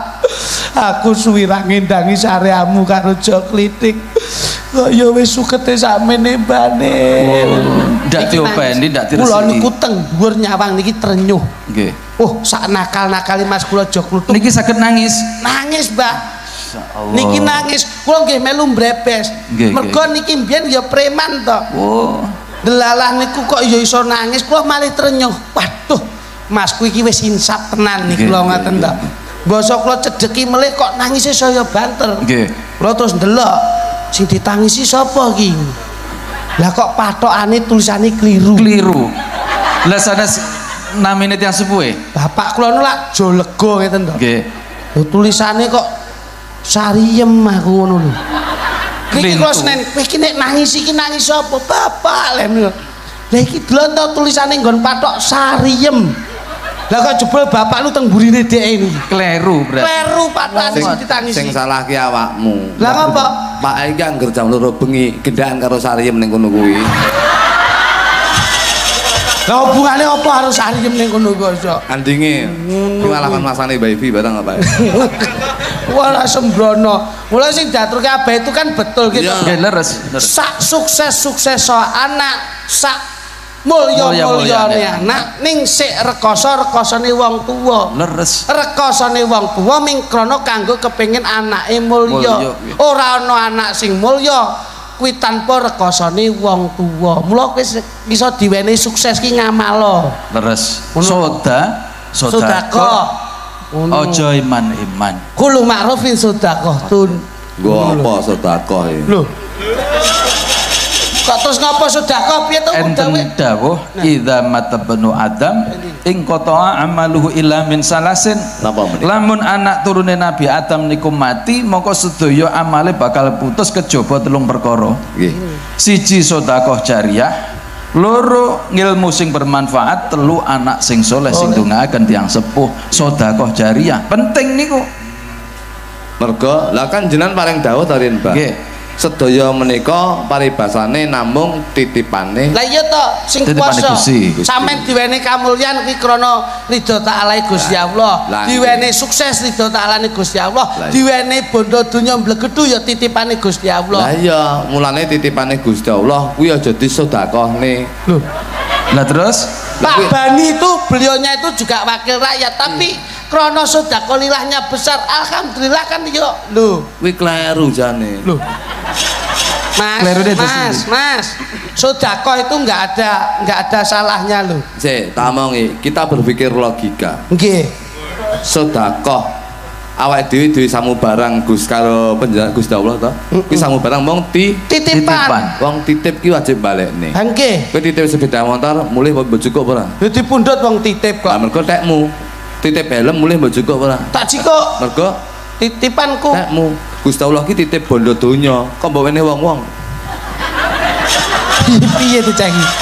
Aku suwi ra ngendangi sareamu karo Joklitik. Kok ya wis sukete sakmene mbane. Ndak diopeni, ndak diresiki. Kula niku teng dhuwur nyawang niki trenyuh. Nggih. Oh, sak nakal-nakali Mas kula Joklitik. Niki saged nangis. Nangis, Mbak. Insyaallah. Niki nangis. Kula nggih melu mbrebes. Nggih, Mergo niki mbiyen ya preman to. Oh. Delalah niku kok ya iso nangis, kula malih trenyuh. Waduh, Mas kuwi iki wis insap tenan niki Nggih, kula nggih, ngoten to. nggih. Basa kula cedheki melih kok nangise saya banter. Nggih. Kula terus ndelok sing ditangisi sapa iki? Lah kok patokane tulisane kliru. Keliru. Lah sanes namine tiyang sepuhe. Bapak kula nu lak Jolega ngeten to. Nggih. Lho tulisane kok Sariem aku ngono lho. Iki kula senen, kowe iki nek nangis iki nangis sapa? Bapak lem. Lah iki delon to tulisane nggon patok Sariem. Lah kok jebul bapak lu teng burine dhek niki. Kleru berarti. Kleru patokane Sing, sing ditangisi. sing salah ki awakmu. Lah ngapa? Pak iki angger jam loro bengi gendaan karo Sariem ning kono kuwi. Lah hubungane apa harus Sariem ning kono kok iso? Andinge ki malah kon masane Mbak Ivi barang apa. Wala sembrono. Mulai sing diaturke kabeh itu kan betul gitu. Iya. Nggih leres. leres. Sak sukses-sukses so anak, sak mulya-mulyane Mulya-mulyane anak ning sik rekoso-rekosone wong tuwa. Leres. Rekosone wong tuwa ming krana kanggo kepengin anake mulya. Mulya, iya. Ora ana anak sing mulya kuwi tanpa rekosone wong tuwa. Mula kowe iso diwenehi sukses ki ngamalo. Leres. Ngono. Soda, Sedekah. Ngono. Ojo iman-iman. Kulu ma'rufin sedekah tun. Gua apa sedekah iki? Lho. Kok terus ngapa sedekah piye to Enten gawe? dawuh idza mata banu adam ing qata'a amaluhu illa min salasin. Napa menika? Lamun anak turune Nabi Adam niku mati, mongko sedaya amale bakal putus kejaba telung perkara. Nggih. Siji sedekah jariyah, loro ngilmu sing bermanfaat, telu anak sing soleh sing ndongaaken tiyang sepuh. Sedekah jariyah penting niku. Mergo lah kan jenengan paring dawuh to Rin, Mbak. Nggih. Sedaya menika paribasane namung titipane. Lah iya to sing Titipane kuwasa. Gusti. Sampeyan diwenehi kamulyan kuwi krana ridho taala Gusti Allah. Lah, Diwenehi sukses ridho taalane Gusti Allah. Lah, Diwenehi bondo donya mblegedhu ya titipane Gusti Lah Allah. iya, mulane titipane Gusti Allah kuwi aja disedekahne. Loh, Lah terus Pak Bani itu beliaunya itu juga wakil rakyat tapi krono sedekah lilahnya besar. Alhamdulillah kan yo. Loh, Kuwi kleru jane. loh. Mas, Kleru deh, terus Mas, ini. Mas. Sedekah itu enggak ada enggak ada salahnya loh. Sik, tak omongi, kita berpikir logika. Nggih. Sedekah awake dhewe duwe samu barang Gus karo penjenengan Gusti Allah to. Kuwi samu barang mong ti Titipan. Titipan. wong titip ki wajib balekne. Ha nggih. Kowe titip sepeda motor mulih mbok cukup ora? Dadi pundhut wong titip Lah kok. mergo tekmu titip helm mulih mbok cukup ora? Tak jiko Mergo titipanku. tekmu Gusti Allah ki titip bondo donya, kok mbok wene wong-wong. Piye to cah iki?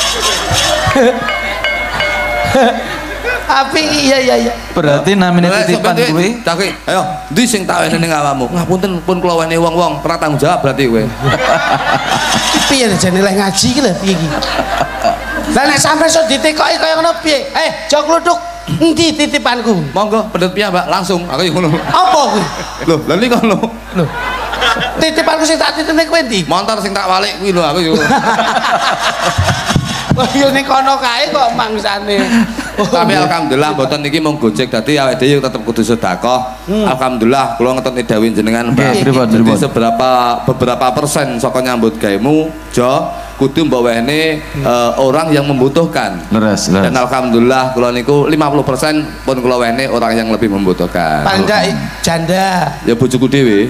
Api iya iya iya. berarti namine titipan kuwi Tak kowe, ayo, ndi sing tak wene ning awakmu? Ngapunten pun kula wene wong-wong, ora tanggung jawab berarti kowe. Piye to jane lek ngaji ki lho piye iki? Lah nek sampe iso ditekoki kaya ngono piye? Eh, jok kluduk endi titipanku? Monggo pendhet piyambak langsung aku yo ngono. Apa kuwi? Lho, lha niku lho. Lho. Titipanku sing tak titipne kowe endi? Montor sing tak walik kuwi lho aku yo. Wah, yo ning kono kae kok mangsane. Tapi alhamdulillah mboten niki mung Gojek dadi awake dhewe tetep kudu sedekah. Hmm. Alhamdulillah kula ngetutne dawuh jenengan Mbah. Nggih, pripun, Jadi pripun? seberapa beberapa persen saka nyambut gaemu jo kudu mbok wehne eh, orang yang membutuhkan. Leres, Dan leres. alhamdulillah kula niku lima puluh persen pun kula wehne orang yang lebih membutuhkan. Paling enggak janda. Ya bojoku dhewe.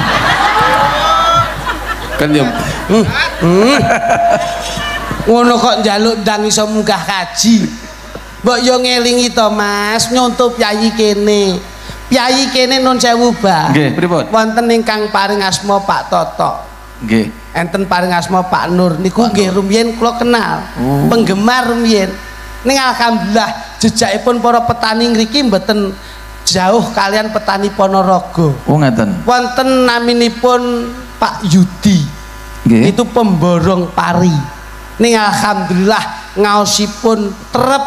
Kan ya Ngono kok njaluk ndang iso munggah kaji. Mbok yo ngelingi to Mas, nyontoh pyayi kene. Pyayi kene nun sewu Bah. Nggih, pripun? Wonten ingkang paring asma Pak Toto. Nggih. Enten paring asma Pak Nur. Niku nggih rumiyin kula kenal. Penggemar rumiyin. Ning alhamdulillah jejakipun para petani ngriki mboten jauh kalian petani Ponorogo. Oh ngeten. Wonten naminipun Pak Yudi. Nggih. Itu pemborong pari. Ning alhamdulillah ngaosipun trep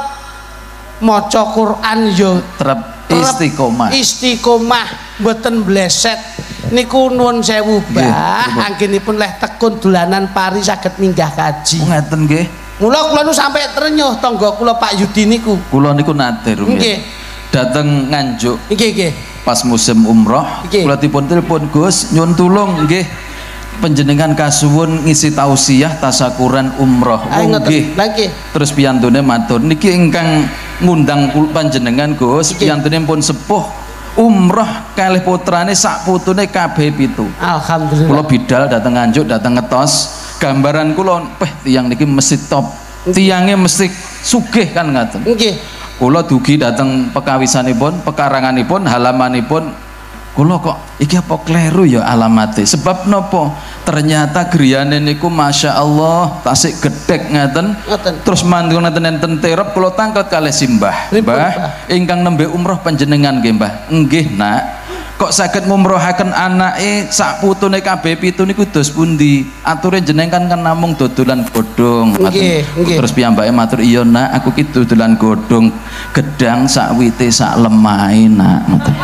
maca Quran yo Trep trep, istiqomah. istiqomah mboten bleset. Niku nuwun sewu Bah, Nggih, anggenipun leh tekun dolanan pari saged minggah Oh kaji. ngeten nggih. Mula kula nu sampe trenyuh tangga kula Pak Yudi niku. Kula niku nate rumiyin. Nggih. Dateng Nganjuk Nggih nggih. pas musim umroh, Nggih. kula dipun telepon Gus nyuwun tulung nggih panjenengan kasuwun ngisi tausiah tasakuran umroh. Ayo Oh ngoten. nggih. Lah nggih. Terus piyantune matur niki ingkang ngundang kul- panjenengan Gus, Nggih. piyantune pun sepuh umroh kalih putrane sak putune kabeh pitu. Kula Alhamdulillah. bidal dateng Nganjuk, dateng ngetos, gambaran kula peh tiyang niki mesti top. Tiyange mesti sugih kan ngaten. Nggih. Kula dugi dateng pekawisanipun, pekaranganipun, halamanipun. Kula kok iki apa kleru ya alamate? Sebab nopo? Ternyata griyane niku Masya Allah tasik gedhek ngaten. Ngoten. Terus mantun enten enten terep kula tangket kalih simbah. Pripun, Mbah, Mbah? ingkang nembe umroh panjenengan nggih, Mbah. Nggih, Nak. Kok saged ngumrohaken anake sak putune kabeh pitu niku dos pundi? Ature jenengan kan namung dodolan godhong. Nggih, nggih. Terus piyambake matur, "Iya, Nak, aku ki dodolan godhong gedang sak wite sak lemahe, Nak." Ngoten.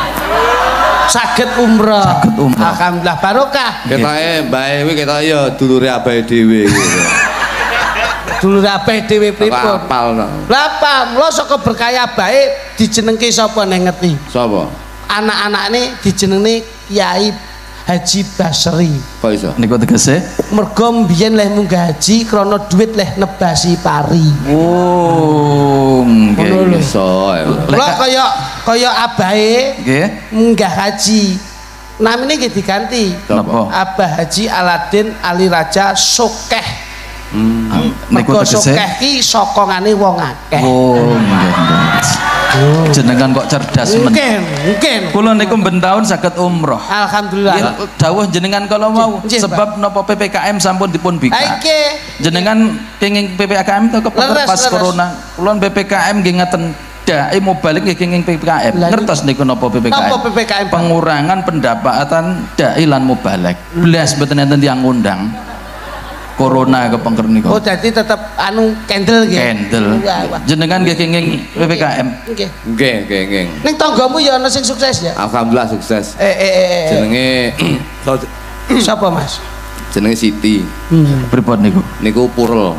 Saged umroh. Saged umroh. Alhamdulillah barokah. ketoke Mbah kuwi ketoke ya dulure abahe dhewe gitu. Dulur abeh dhewe pripun? Apal to. Lah apa? Mula saka berkaya baik dijenengke sapa neng ngerti? Sapa? Anak-anakne dijenengi Kiai Haji Basri. Kok iso? Niku tegese Mergo mbiyen leh munggah haji krana duit leh nebasi pari. oh, nggih. Ngono lho. Iso. ya. Mula kaya kaya abahe Nggih. munggah haji. Namine nggih diganti. Napa? Abah Haji Aladin Ali Raja Sokeh. Niku Mergo tegese Sokeh ki sokongane wong akeh. oh, nggih, nggih. Jenengan kok cerdas men. Mungkin, mungkin. Kula niku ben taun saged umroh. Alhamdulillah. Ya, dawuh jenengan kalau mau Nggih, sebab napa P P K M sampun dipun bika. Aike. Jenengan kenging P P K M to kepengker Leres, pas leres. corona. Kula P P K M nggih ngeten dai mau balik nggih kenging P P K M. Lah, Ngertos niku napa P P K M? Napa P P K M? Pengurangan pendapatan dai lan mubalek. Belas mboten enten tiyang ngundang. Corona kepengker niku. Oh, jadi tetap anu candle nggih. Candle. Wah, wah. Jenengan nggih kenging P P K M. Nggih. Nggih, nggih, nggih. Ning tanggamu ya ana sing sukses ya? Alhamdulillah sukses. Eh eh eh. eh. Jenenge Siapa Mas? jenenge Siti. Hmm. Pripun niku? Niku Purl.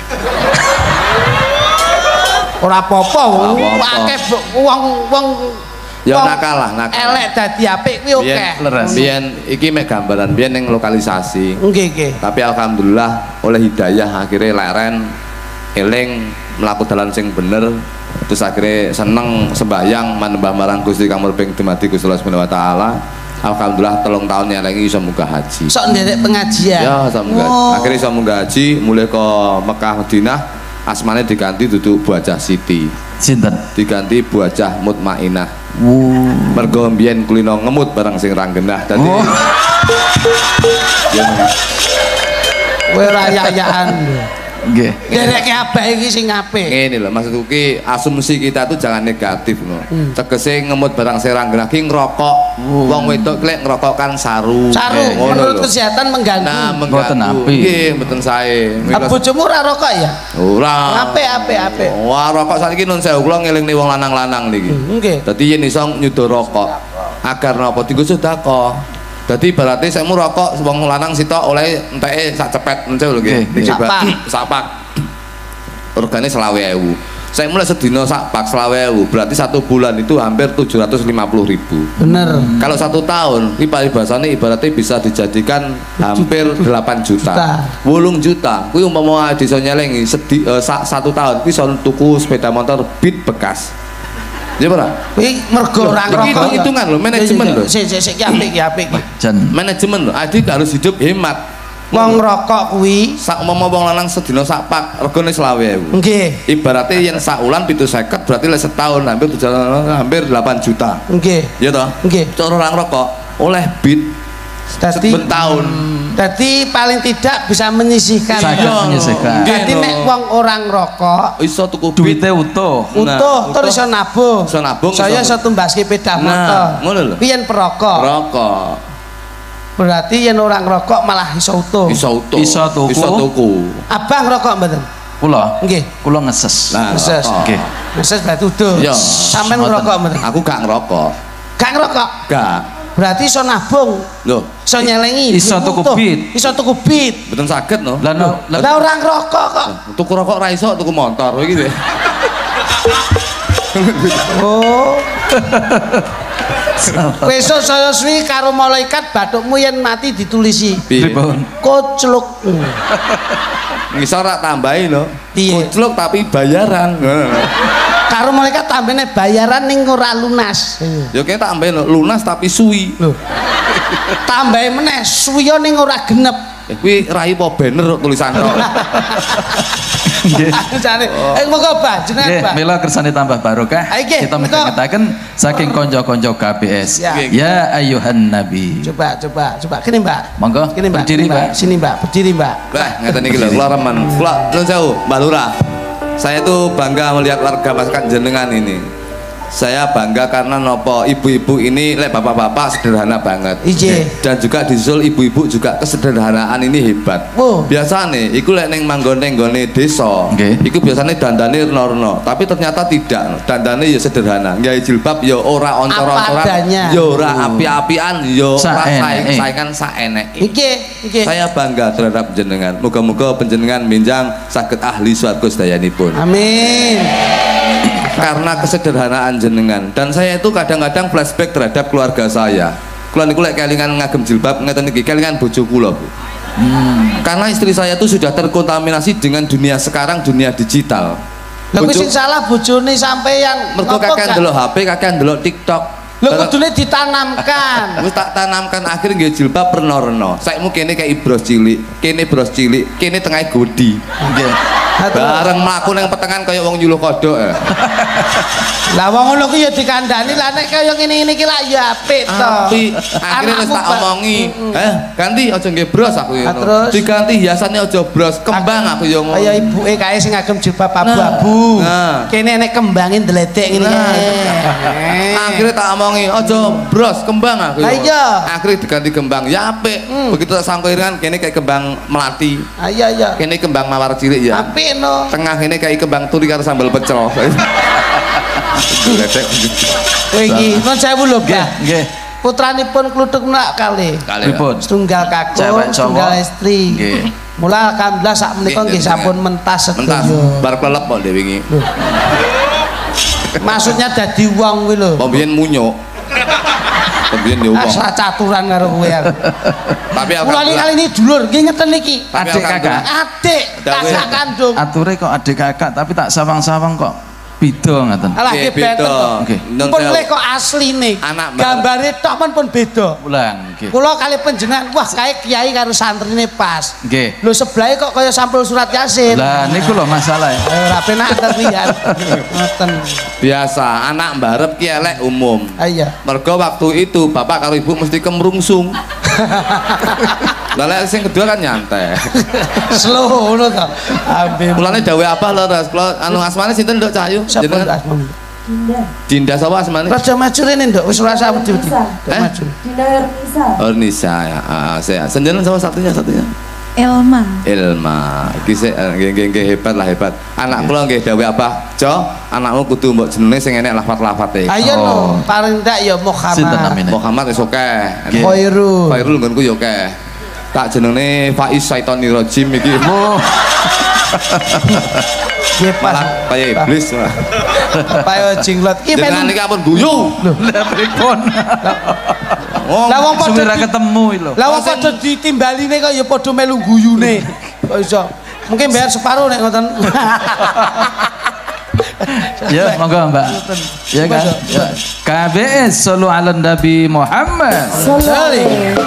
Ora apa-apa wong Ora apa-apa. akeh wong wong Ya wong nakal lah, nakal. elek dadi apik kuwi akeh. Biyen leres. biyen iki mek gambaran biyen ning lokalisasi. Nggih nggih. Tapi alhamdulillah oleh hidayah akhirnya leren eling melaku dalan sing bener terus akhirnya seneng sembahyang manembah marang Gusti Kang Murbeng Dumadi Gusti Allah Subhanahu wa taala. Alhamdulillah telung tahun yang lagi iso munggah haji. Sok nderek pengajian. Ya, iso munggah. Oh. Akhirnya iso munggah haji mulai ke Mekah Madinah asmane diganti duduk Buajah Siti. Sinten? Diganti Buajah Mutmainah. Wuh. Mergo mbiyen kulino ngemut barang sing ra genah. Dadi Oh. Kowe rayaan. Nggih. Ndereke abah iki sing apik. Ngene lho maksudku ki asumsi kita tuh jangan negatif no. Tegese ngemut barang sing ra genah ki ngerokok. Wong wedok klek ngerokok kan saru. Saru Eh, ngono menurut lho. kesehatan mengganggu. Nah, Mboten mengganggu. apik. Nggih, mboten sae. Ah, bojomu ora rokok ya? Ora. Apik apik apik. Wah, rokok saiki nun sewu kula ngelingni wong lanang-lanang niki. Nggih. Dadi yen iso nyuda rokok agar napa dienggo sedekah. Dadi berarti sekmu rokok wong lanang sitok oleh enteke sak cepet mencul lho nggih. Nggih, Niki, nggih. Mbak. Sapak. Regane selawe ewu. Saya mulai sedino sak pak selawe ewu, berarti satu bulan itu hampir tujuh ratus lima puluh ribu. Bener. Kalau satu tahun, ini bahasanya ibaratnya bisa dijadikan hampir delapan juta. Wolung juta. Kui umpama bisa nyelengi sedi, uh, sa, satu tahun, kui soal tuku sepeda motor Beat bekas. Ya benar. Kuwi mergo orang rokok. Hitung hitungan loh, manajemen loh. Sik sik sik apik ya apik. Jan Manajemen loh. Adik harus hidup hemat. Wong rokok kuwi Sak umpama wong lanang sedina sak pak regane selawe ewu. nggih. Ibaratnya yang sak ulan pitu seket berarti lah setahun hampir tujuh hampir delapan juta. Nggih. Ya toh? Nggih. Cara orang rokok oleh Beat Dadi setahun tahun. dadi paling tidak bisa menyisihkan. Saged menyisihkan. Dadi Nggih, nek no. wong orang rokok Iso tuku Beat. duitnya utuh. utuh Nah, terus iso nabung. Iso nabung, Saya iso- iso tumbaske sepeda Nah, motor. ngono lho. Piyen perokok. Rokok Berarti yen orang rokok malah iso utuh. iso utuh. Iso tuku. Iso tuku. Abang rokok mboten? Kula Nggih. kula ngeses. Nah, Meses. rokok. Nggih. Meses berarti utuh. Iya. Sampeyan Mboten. ngerokok mboten? Aku gak ngerokok. Gak ngerokok. Gak. Berarti iso nabung. Loh, Iso nyelengi. Iso tuku utuh. beat. Iso tuku beat. betul saged no. Lah no, lah Lah orang rokok kok. Tuku rokok ra iso, tuku motor gitu ya. Oh. Besok saya suwi karo malaikat bathukmu yen mati ditulisi Piye? pripun? kocluk. Ngisor rak tambahi no. Piye? Kucluk tapi bayaran. Karo malaikat tambene bayaran ning ora lunas. Ya kene tambahin no, lunas tapi suwi. Lho. Tambahe meneh suwiya ning ora genep. Eh kuwi rai apa banner tulisan no. Nggih. Jane, eh monggo Bah, jenengan Nggih, Bah. mila kersane tambah barokah. Ayo, nggih, Kita monggo. ngetaken saking konco-konco K B S. Ya. Ya ayuhan nabi. Coba coba coba kene Mbak. Monggo, Kene Mbak. berdiri, kene, Mbak. Mbak. Sini Mbak, berdiri Mbak. Bah, ngeten iki lho, kula remen. Kula nuwun sewu, Mbak Lurah. Saya tuh bangga melihat warga masyarakat jenengan ini. Saya bangga karena nopo ibu-ibu ini, lek bapak-bapak sederhana banget. Ije. Dan juga disusul ibu-ibu juga kesederhanaan ini hebat. Oh. Biasane iku lek ning manggon nggone desa, Nggih. iku biasane dandane reno-reno, tapi ternyata tidak. Dandane ya sederhana. Nggawe jilbab ya ora Apa ontor-ontoran, adanya. ya ora api-apian, ya ora Saeneke. saing-saingan saeneke. Nggih, nggih. Saya bangga terhadap jenengan. Moga-moga panjenengan minjang saged ahli swarga sedayanipun. Amin. Karena kesederhanaan jenengan. Dan saya itu kadang-kadang flashback terhadap keluarga saya. Kula niku lek kelingan ngagem jilbab ngeten iki kelingan bojo kula, Bu. Hmm. Karena istri saya itu sudah terkontaminasi dengan dunia sekarang, dunia digital. Lha kuwi Bojo- sing salah bojone sampeyan. mergo Ngopo kakean gak? ndelok H P, kakean ndelok TikTok. Lho kudune ditanamkan. Wis tak tanamkan akhir nggih jilbab reno-reno. Saikmu kene kayak bros cilik, kene bros cilik, kene tengah godi. Nggih. Aduh. Bareng mlaku nang petengan kaya wong nyuluh kodhok. eh. Lah wong ngono ku ya dikandani lah nek kaya ngene-ngene iki lah ya apik to. Api akhirnya wis Anakmu tak ba- omongi, Mm-mm. eh ganti aja nggih bros aku ya. Ah, terus? Diganti hiasannya aja bros, kembang aku ya ngono. Kaya ibuke kae sing ngagem jilbab abu-abu. Nah. Kene nek kembangin ndledek ngene Nah. kae. Akhirnya tak omongi, aja bros, kembang aku. Lah ya. iya. Akhirnya diganti kembang, ya apik. Hmm. Begitu tak sangkoiran kene kayak kembang melati, Ayo ya. kene kembang mawar cilik ya. Apik no. Tengah ini kayak kembang turi karo sambal pecel. Ledek. Kowe iki nuwun sewu lho, Nggih, Mbah. nggih. Putranipun kluthuk nak kali. Kali. Pripun? Setunggal Cewek kakung, cowok. setunggal istri. Nggih. Mula alhamdulillah sak menika Nggih, nggih nggih, sampun mentas Mentas, sedaya. bar kelep kok dhewe wingi. Maksudnya dadi wong kuwi lho. Pembiyen munyuk. Pembiyen yo wong. Asal caturan karo kowe aku. Tapi Kula ini kali alhamdulillah. ini dulur, nggih ngeten iki. Tapi Adik alhamdulillah. kakak. Adik, Dawe. kakak kandung. Ature kok adik kakak tapi tak sawang-sawang kok beda ngaten. Alah Nggih, nggih beda. beda. Nggih. Nun Pun sewu. kowe kok asline. Anak mbak. Gambare tok men pun beda. Ulang nggih. Kula kali panjenengan wah kae kiai karo santrine pas. Nggih. Lho sebelahe kok kaya sampul surat Yasin. Lah niku lho masalah. Ayo ora penak tapi ya. Ngoten. Biasa anak mbarep ki elek umum. Ayo. Mergo waktu itu bapak karo ibu mesti kemrungsung. Lah lek sing kedua kan nyantai. Slow ngono to. Ambe. Mulane dawuh apa lho, Ras? Kula anu asmane sinten, Nduk Cahyu? Sapa Jenengan? asmamu? Dinda sapa asmane? Raja maju rene nduk wis ora usah wedi-wedi. Eh? Maju. Dinda Ernisa. Oh Nisa ya. Ah, saya. Senjana sama satunya satunya. Elma. Ilma. Iki sik eh, nggih nggih nggih hebat lah hebat. Anak kula nggih dawuh apa? Jo, anakmu kudu mbok jenenge sing enek lafat-lafate. Ayo Oh. no, paling ndak ya Sinten Muhammad. namine? Muhammad wis akeh. Nggih. Khairul. Khairul nggonku ya akeh. Tak jenenge Faiz Syaitani Rajim iki. Oh, Nggih pas. Malah kaya iblis malah. Payo jinglot iki Dengan melu. iki ampun guyu. Lah pripun? Oh, Lah wong Sudah padha di- ketemu lho. Lah wong padha ditimbaline kok ya padha melu guyune. Kok iso? Mungkin bayar separuh nek ngoten. Ya, monggo Mbak. Ya kan? Ya. K B S sallu ala Nabi Muhammad. Salih.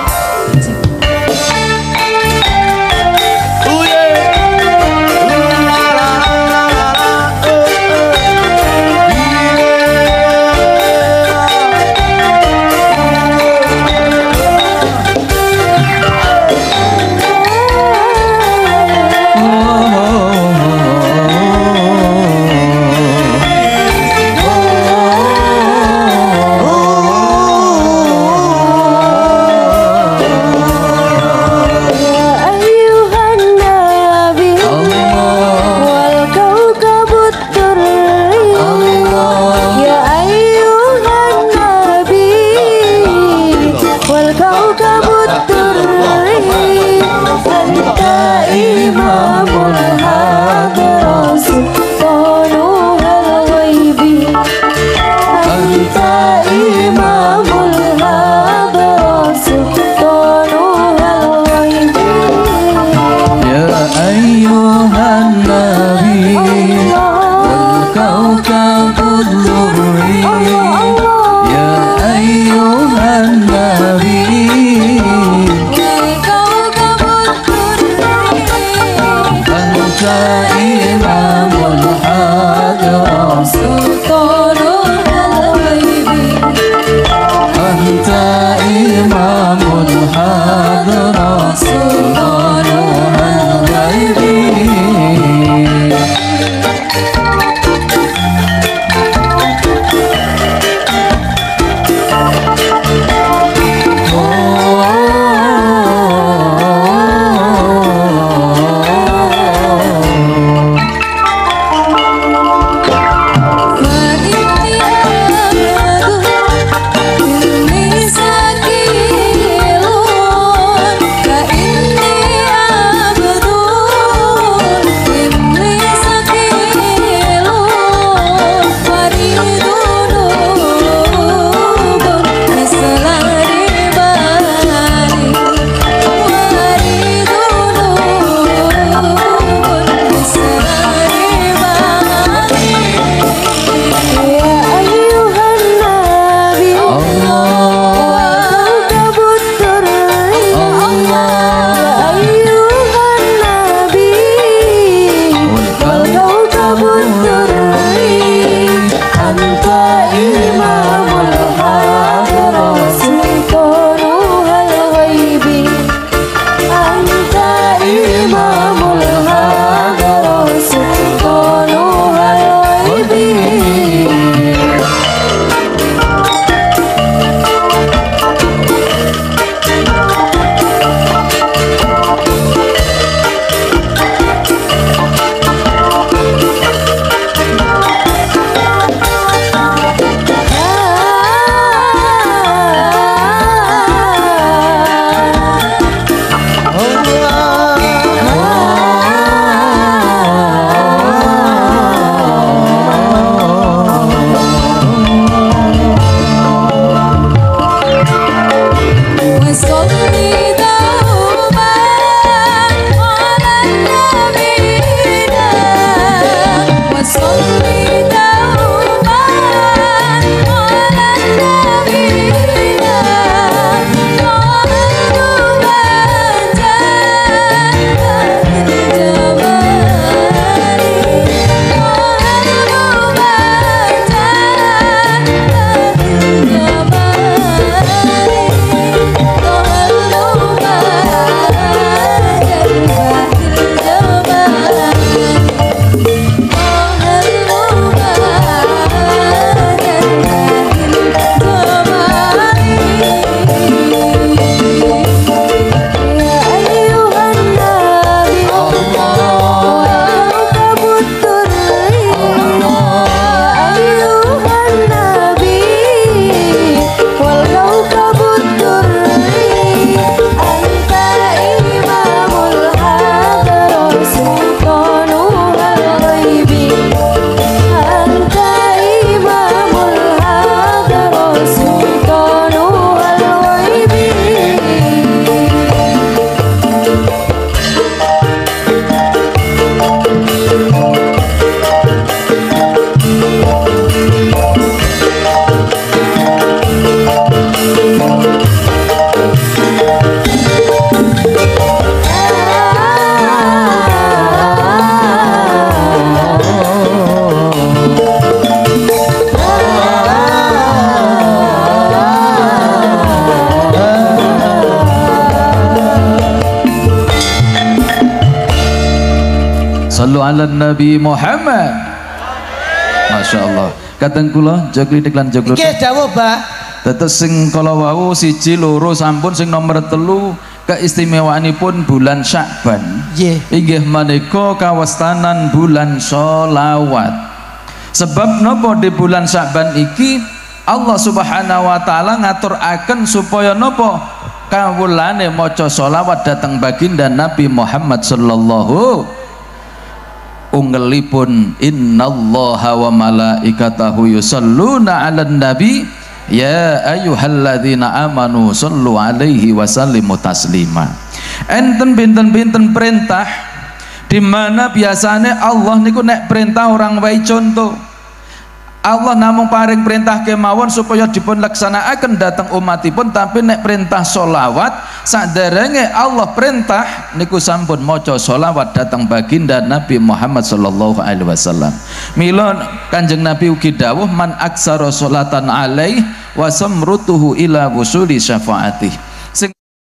Sallu ala Nabi Muhammad. Masya Allah. Kadang kula jogli lan joglo. Iki dawuh, Mbah. Tetes sing kala wau siji loro sampun sing nomor telu keistimewaanipun bulan Sya'ban. Nggih. Inggih menika kawastanan bulan sholawat. Sebab nopo di bulan Sya'ban iki Allah Subhanahu wa taala ngaturaken supaya nopo kawulane maca sholawat datang baginda Nabi Muhammad sallallahu ungelipun innallaha wa malaikatahu yusalluna 'alan nabi ya ayyuhalladzina amanu sallu alaihi wa sallimu taslima. Enten binten-binten perintah di mana biasanya Allah niku nek perintah orang wae contoh. Allah namung paring perintah kemawon supaya dipun laksanakaken datang umatipun, tapi nek perintah sholawat saderenge Allah perintah niku sampun maca sholawat datang baginda Nabi Muhammad sallallahu alaihi wasallam. Mila Kanjeng Nabi ugi dawuh man aksara sholatan alaihi wa samrutuhu ila wusuli syafaatih. Sing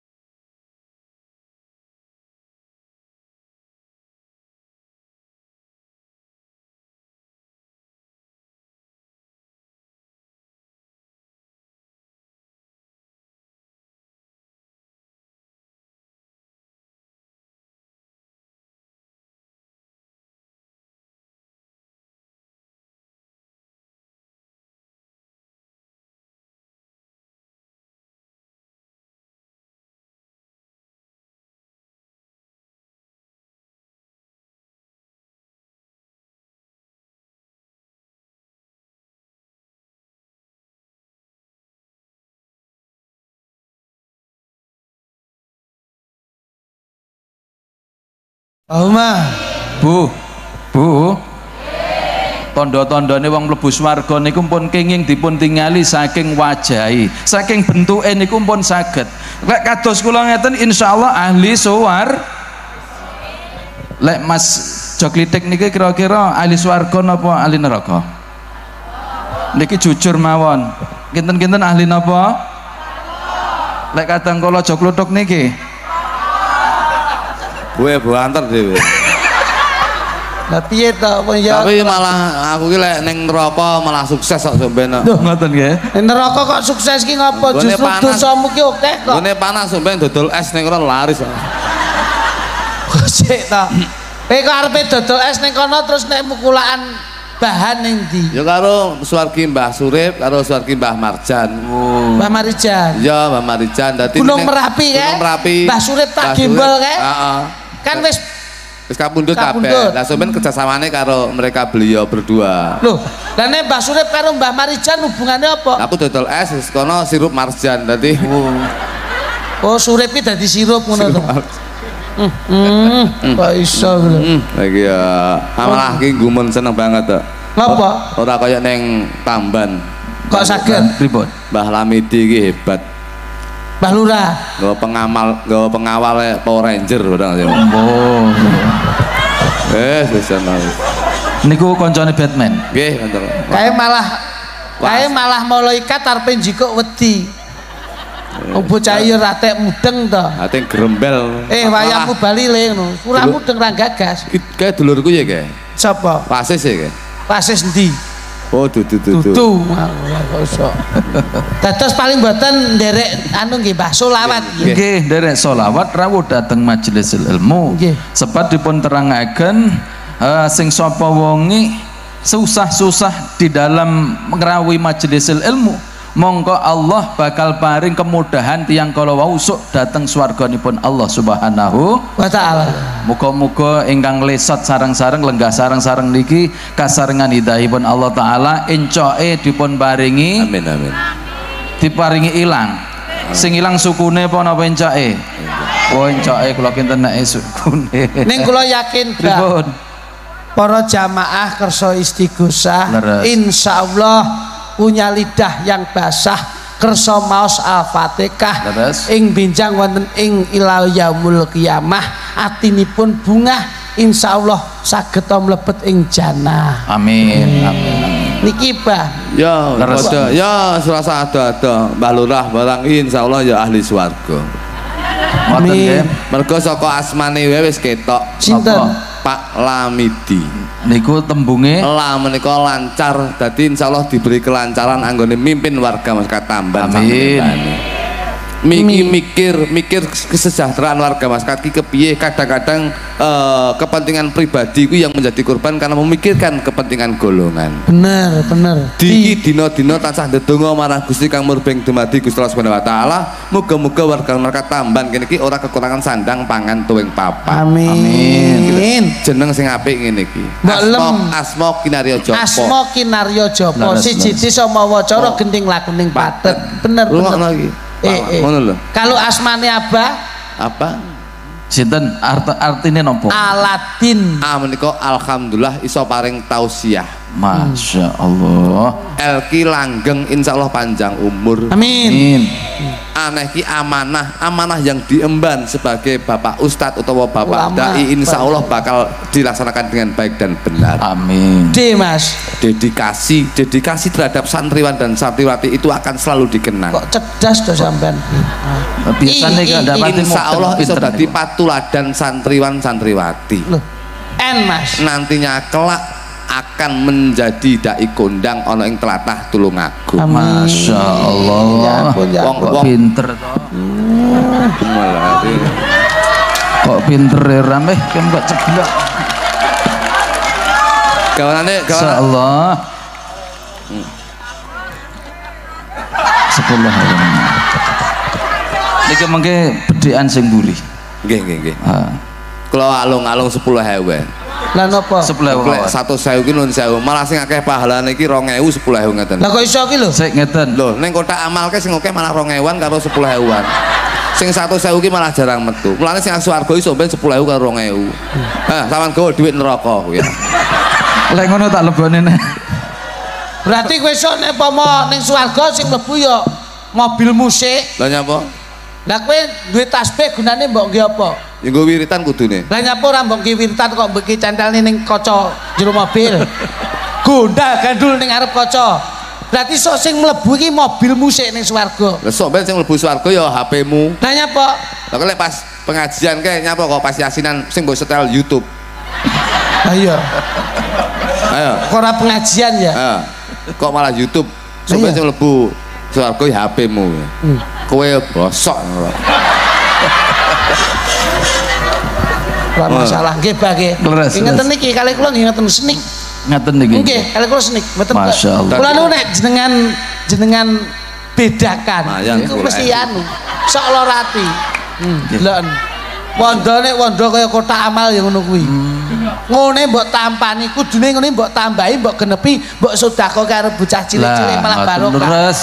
Allahumma Bu, Bu, tondo-tondone wong mlebu swarga niku pun kenging dipun tingali saking wajahi, saking bentuke niku pun saged. Lek kados kula ngeten insyaallah ahli suwar. Lek Mas Joklitik niki kira-kira ahli swarga napa ahli neraka? Niki jujur mawon. Kinten-kinten ahli napa? Lek kadang kala Joklutuk niki gue banter dhewe. Lah piye to ya? Tapi malah aku ki lek ning neraka malah sukses kok sampeyan. Duh ngoten nggih. Ning neraka kok sukses ki ngapa? Justru dosamu ki akeh kok. Gone panas sampeyan dodol es ning kono laris kok. Sik to. Kowe kok arepe dodol es ning kono terus nek mukulaan bahan ning ndi? Ya karo suwargi Mbah Surip karo suwargi Mbah Marjan. Oh. Mbah Marijan. Ya Mbah Marijan dadi Gunung Merapi Gunung kan? Merapi. Mbah Surip tak gimbal kan? Heeh. Kan wis wis kapundhut kabeh. Lah sampeyan kerjasamane karo mereka beliau berdua. Loh, lah nek Mbah Surip karo Mbah Marijan hubungannya apa? Aku dodol es wis kono sirup Marjan dadi. Oh, Surip ki dadi sirup ngono to. Hmm, kok iso lho. Lagi ya amalah ki gumun seneng banget to. Ngapa? Ora kaya ning Tamban. Kok saged? Pripun? Mbah Lamidi ki hebat. Mbah Lurah. Nggawa pengamal, nggawa pengawal Power Ranger barang ya. Oh. Eh, wis ana. Niku koncone Batman. Nggih, ngoten. Kae malah kae malah malaikat arepe njikuk wedi. Wong bocah iki ratek mudeng to. Ate grembel. Eh, wayangmu bali le ngono. Ora mudeng ra gagas. Ki kae dulurku ya kae. Sapa? Pasis ya kae. Pasis endi? Oh, dudu dudu. Dudu. Kok iso. Dados paling mboten nderek anu nggih Mbah selawat nggih. Nggih, nderek selawat rawuh dhateng majelis ilmu. Nggih. Sepat dipun terangaken uh, sing sapa wonge susah-susah di dalam ngrawuhi majelis ilmu, mongko Allah bakal paring kemudahan tiyang kala wau sok dhateng swarganipun Allah Subhanahu wa taala. Muga-muga ingkang lesot sareng-sareng lenggah sareng-sareng niki kasarengan hidayahipun Allah taala encoke dipun paringi. Amin amin. Diparingi ilang. Sing ilang sukune apa napa encoke? Oh encoke kula kinten nek sukune. Ning kula yakin Pripun? para jamaah kersa istighosah Leres. insyaallah punya lidah yang basah kersa maos al-fatihah Leres. ing benjang wonten ing ila yaumul qiyamah atinipun bungah insyaallah saged mlebet ing jannah. Amin. Amin. Amin. Niki Bah Ya, Leres. padha. Ya, serasa ada-ada. Mbah Lurah barang insyaallah ya ahli swarga. Ngoten Amin. nggih. Mergo saka asmane wae wis ketok. sinten? Apa? Bapak Lamidi. Niku tembunge lah menika lancar, dadi insyaallah diberi kelancaran anggone mimpin warga masyarakat Tamban. Amin. Miki mikir mikir kesejahteraan warga masyarakat ki kepiye, kadang-kadang eh, kepentingan pribadi ku yang menjadi korban karena memikirkan kepentingan golongan. Bener bener. Diki dino-dino tansah ndedonga marang Gusti Kang Murbeng dumadi Gusti Allah Subhanahu wa taala, muga-muga warga masyarakat Tamban kene iki ora kekurangan sandang pangan tuwing papan. Amin. Amin. Jeneng sing apik ngene iki. Asma Asma Kinarya Japa. Asma Kinarya Japa. Siji desa mawa cara gending lakuning patet. Bener bener. Eh, eh. Kalau asmane Abah apa? Sinten art artine nopo? Aladin. Ah menika alhamdulillah iso paring tausiah. Masya Allah. Elki langgeng insyaallah panjang umur. Amin. Aneh ki amanah, amanah yang diemban sebagai bapak ustadz atau bapak dai insyaallah bakal dilaksanakan dengan baik dan benar. Amin. D Mas. Dedikasi, dedikasi terhadap santriwan dan santriwati itu akan selalu dikenang. Kok cerdas tuh sampean. Biasanya kalau dapat insyaallah iso dadi patuladan santriwan santriwati. Loh. N Mas. Nantinya kelak akan menjadi dai kondang ana ing tlatah Tulungagung. Masya Allah. Ya ampun, ya Wong ampun. kok pinter toh. Malah Kok pinter ya rameh kan kok ceblok. gawanane gawan Insyaallah. Sepuluh hari. Iki mengke bedhekan sing mburi. nggih nggih nggih. Ha. Kula alung-alung sepuluh ewu. Lah napa? Sepuluh Lek satu sewu ki nun sewu, malah sing akeh pahalane iki rong ewu sepuluh ewu ngeten. Lah kok iso ki lho? Sik ngeten. Lho, ning kotak amal ke sing akeh malah rong ewuan karo sepuluh ewuan. Sing satu sewu ki malah jarang metu. Mulane sing swarga iso ben sepuluh ewu karo rong ewu. Hah, sampean gawa dhuwit neraka kuwi. Lek ngono tak lebone nek. Berarti kowe iso nek pomo ning swarga sing mlebu ya mobil musik. Lah nyapa? Lah kowe duwe tasbih gunane mbok nggih apa? Ya nggo wiritan kudune. Lah nyapa ora mbok nggih wiritan kok mbok ki centelne ning kaca jero mobil. Gondal gandul ning arep kaca. Berarti sok sing mlebu iki mobil musik ning swarga. Lah sok ben sing mlebu swarga ya H P-mu. Lah nyapa? Lah kok lek pas pengajian kae nyapa kok pas yasinan sing mbok setel YouTube. Ayo. Ayo. Kok ora pengajian ya? Ah. Kok malah YouTube. Sok ben Iya. sing mlebu swarga ya H P-mu. Hmm. Kowe bosok. Ora masalah nggih Pak nggih. Leres, Ingeten leres. niki kalih kula nggih ngeten senik. Ngaten niki. Nggih, kalih kula senik. Mboten Masya Allah. kula nu nek jenengan jenengan bedakan. Mayan Iku kula. mesti anu. Sok lorati. Hmm, delok. Wondone wondo kaya kotak amal ya ngono kuwi. Ngene mbok tampani kudune ngene mbok tambahi mbok genepi mbok sedekah karo bocah cilik-cilik malah ngoten barokah. leres.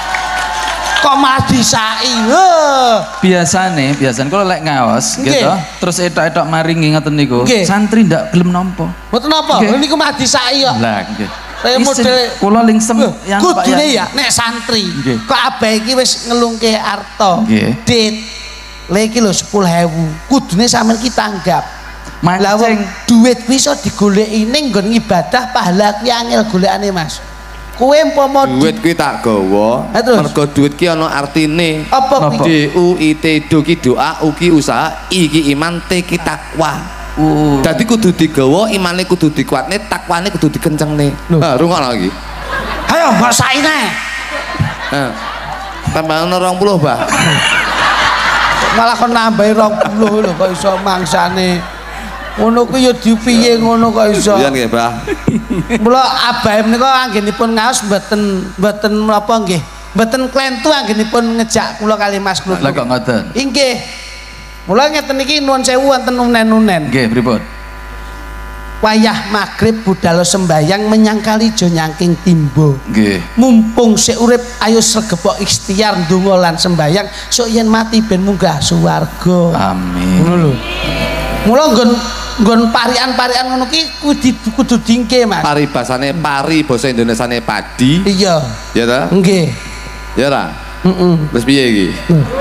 Kok malah disaki. Heh. Biasane, biasane kalau lek ngaos Nggih. gitu, terus etok-etok maringi ngoten niku, Nggih. santri ndak gelem nampa. Mboten napa? Nggih. Niku malah disaki kok. Lah nggih. Saya Isin, model kula lingsem Loh, yang Pak kudune Yan. ya nek santri Nggih. kok abah iki wis ngelungke arta Nggih. dit lha iki lho sepuluh ewu kudune sampean ki tanggap lah wong Mancing. duit kuwi iso digoleki ning nggon ibadah pahala kuwi angel golekane Mas kowe umpama Duit kuwi tak gawa. Ha, terus? Mergo duit ki ana artine. apa Napa? kuwi D U I T do ki doa, U ki usaha, I ki iman, T ki takwa. Uh, Dadi kudu digawa, imane kudu dikuatne, takwane kudu dikencengne. Loh. Ha, rungokno iki. ayo mbok saine Ha. Tambahan rong puluh, Bah. malah kon nambahi rong puluh lho kok iso mangsane ngono kuwi ya dipiye ngono kok iso Iya nggih, Bah. mula abah menika anggenipun ngaos mboten mboten menapa nggih mboten klentu anggenipun ngejak kula kali Mas kula lah kok ngoten. inggih mula ngeten iki nuwun sewu wonten unen-unen Nggih, pripun? wayah magrib budal sembayang menyangkali jo nyangking timbo Nggih. mumpung sik urip ayo sregepok ikhtiar ndonga lan sembayang sok yen mati ben munggah swarga Amin. ngono lho mula nggon nggon parian-parian ngono ki kudu kudu dingke Mas Paribasane pari basa Indonesiane padi. iya Ya ta? nggih Ya ra. heeh Terus piye iki?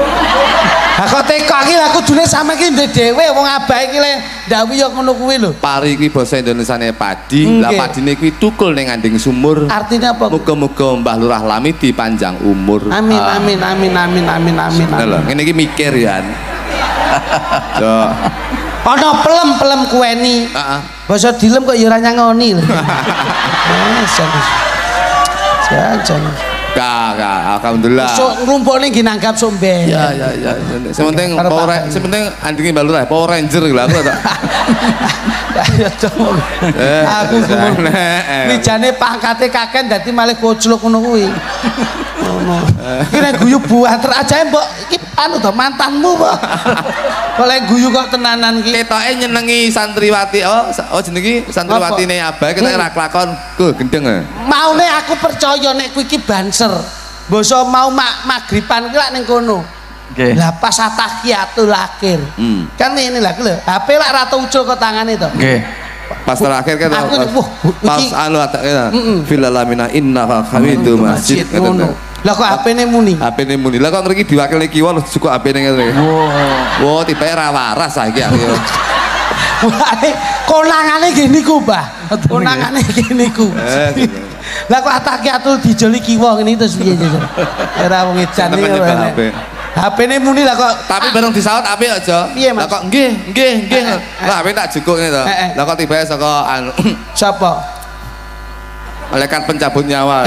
ha kok teko iki lah kudune sampe ki ndek dhewe wong abah iki le ndawuhi ya ngono kuwi lho Pari kuwi basa Indonesiane padi. Lah Nggih. padine kuwi tukul ning anding sumur. artinya apa Muga-muga Mbah Lurah Lamidi panjang umur. amin amin amin amin amin amin Nah, lho, amin ngene iki mikir ya. Yo. ana pelem-pelem kuweni. Heeh. Basa dilem kok ya ora nyangoni lho. Jan. Jan. Kak, kak, alhamdulillah. Sok ngrumpukne nggih nanggap somben. Ya, ya, ya. Sing penting Power sing penting andinge balu lah, Power Ranger lho aku tak. Ya dong. Aku wijane pangkate kaken dadi malih kocluk ngono kuwi. Ngono. Iki nek guyu buanter ajae mbok iki anu to mantanmu mbok. Kok lek guyu kok tenanan iki. Ketoke nyenengi santriwati oh, oh jenenge santriwatine Abah kita ora kelakon go gendeng. Maune aku percaya nek kuwi iki banser. Basa mau mak magriban ki lak ning kono. Nggih. Lah pas atahiyatul akhir. Hmm. Kan ini lah lho. H P lak rata ucul ke tangane to. Nggih. Pas terakhir kan Aku pas, wah, pas iki- anu ataknya fil alamina inna hamidum masjid ngono. Lah kok H P-ne muni? H P ne muni. Lah kok ngriki diwakilne kiwa lho cukup H P ne ngene. Wow, tipe ra waras saiki aku. Wah, konangane gini niku, Mbah. Konangane gini niku. Eh, Lah kok atahiyatul dijoli kiwa ngene terus piye jajal? Ora wong edan iki. Temen nyebar H P. H P-ne muni lah kok Tapi bareng disaut apik aja. Piye, Mas? Lah kok nggih, nggih, nggih. Lah H P tak jukuk ngene to. Eh, eh. Lah kok tiba saka anu sapa? malaikat pencabut nyawa.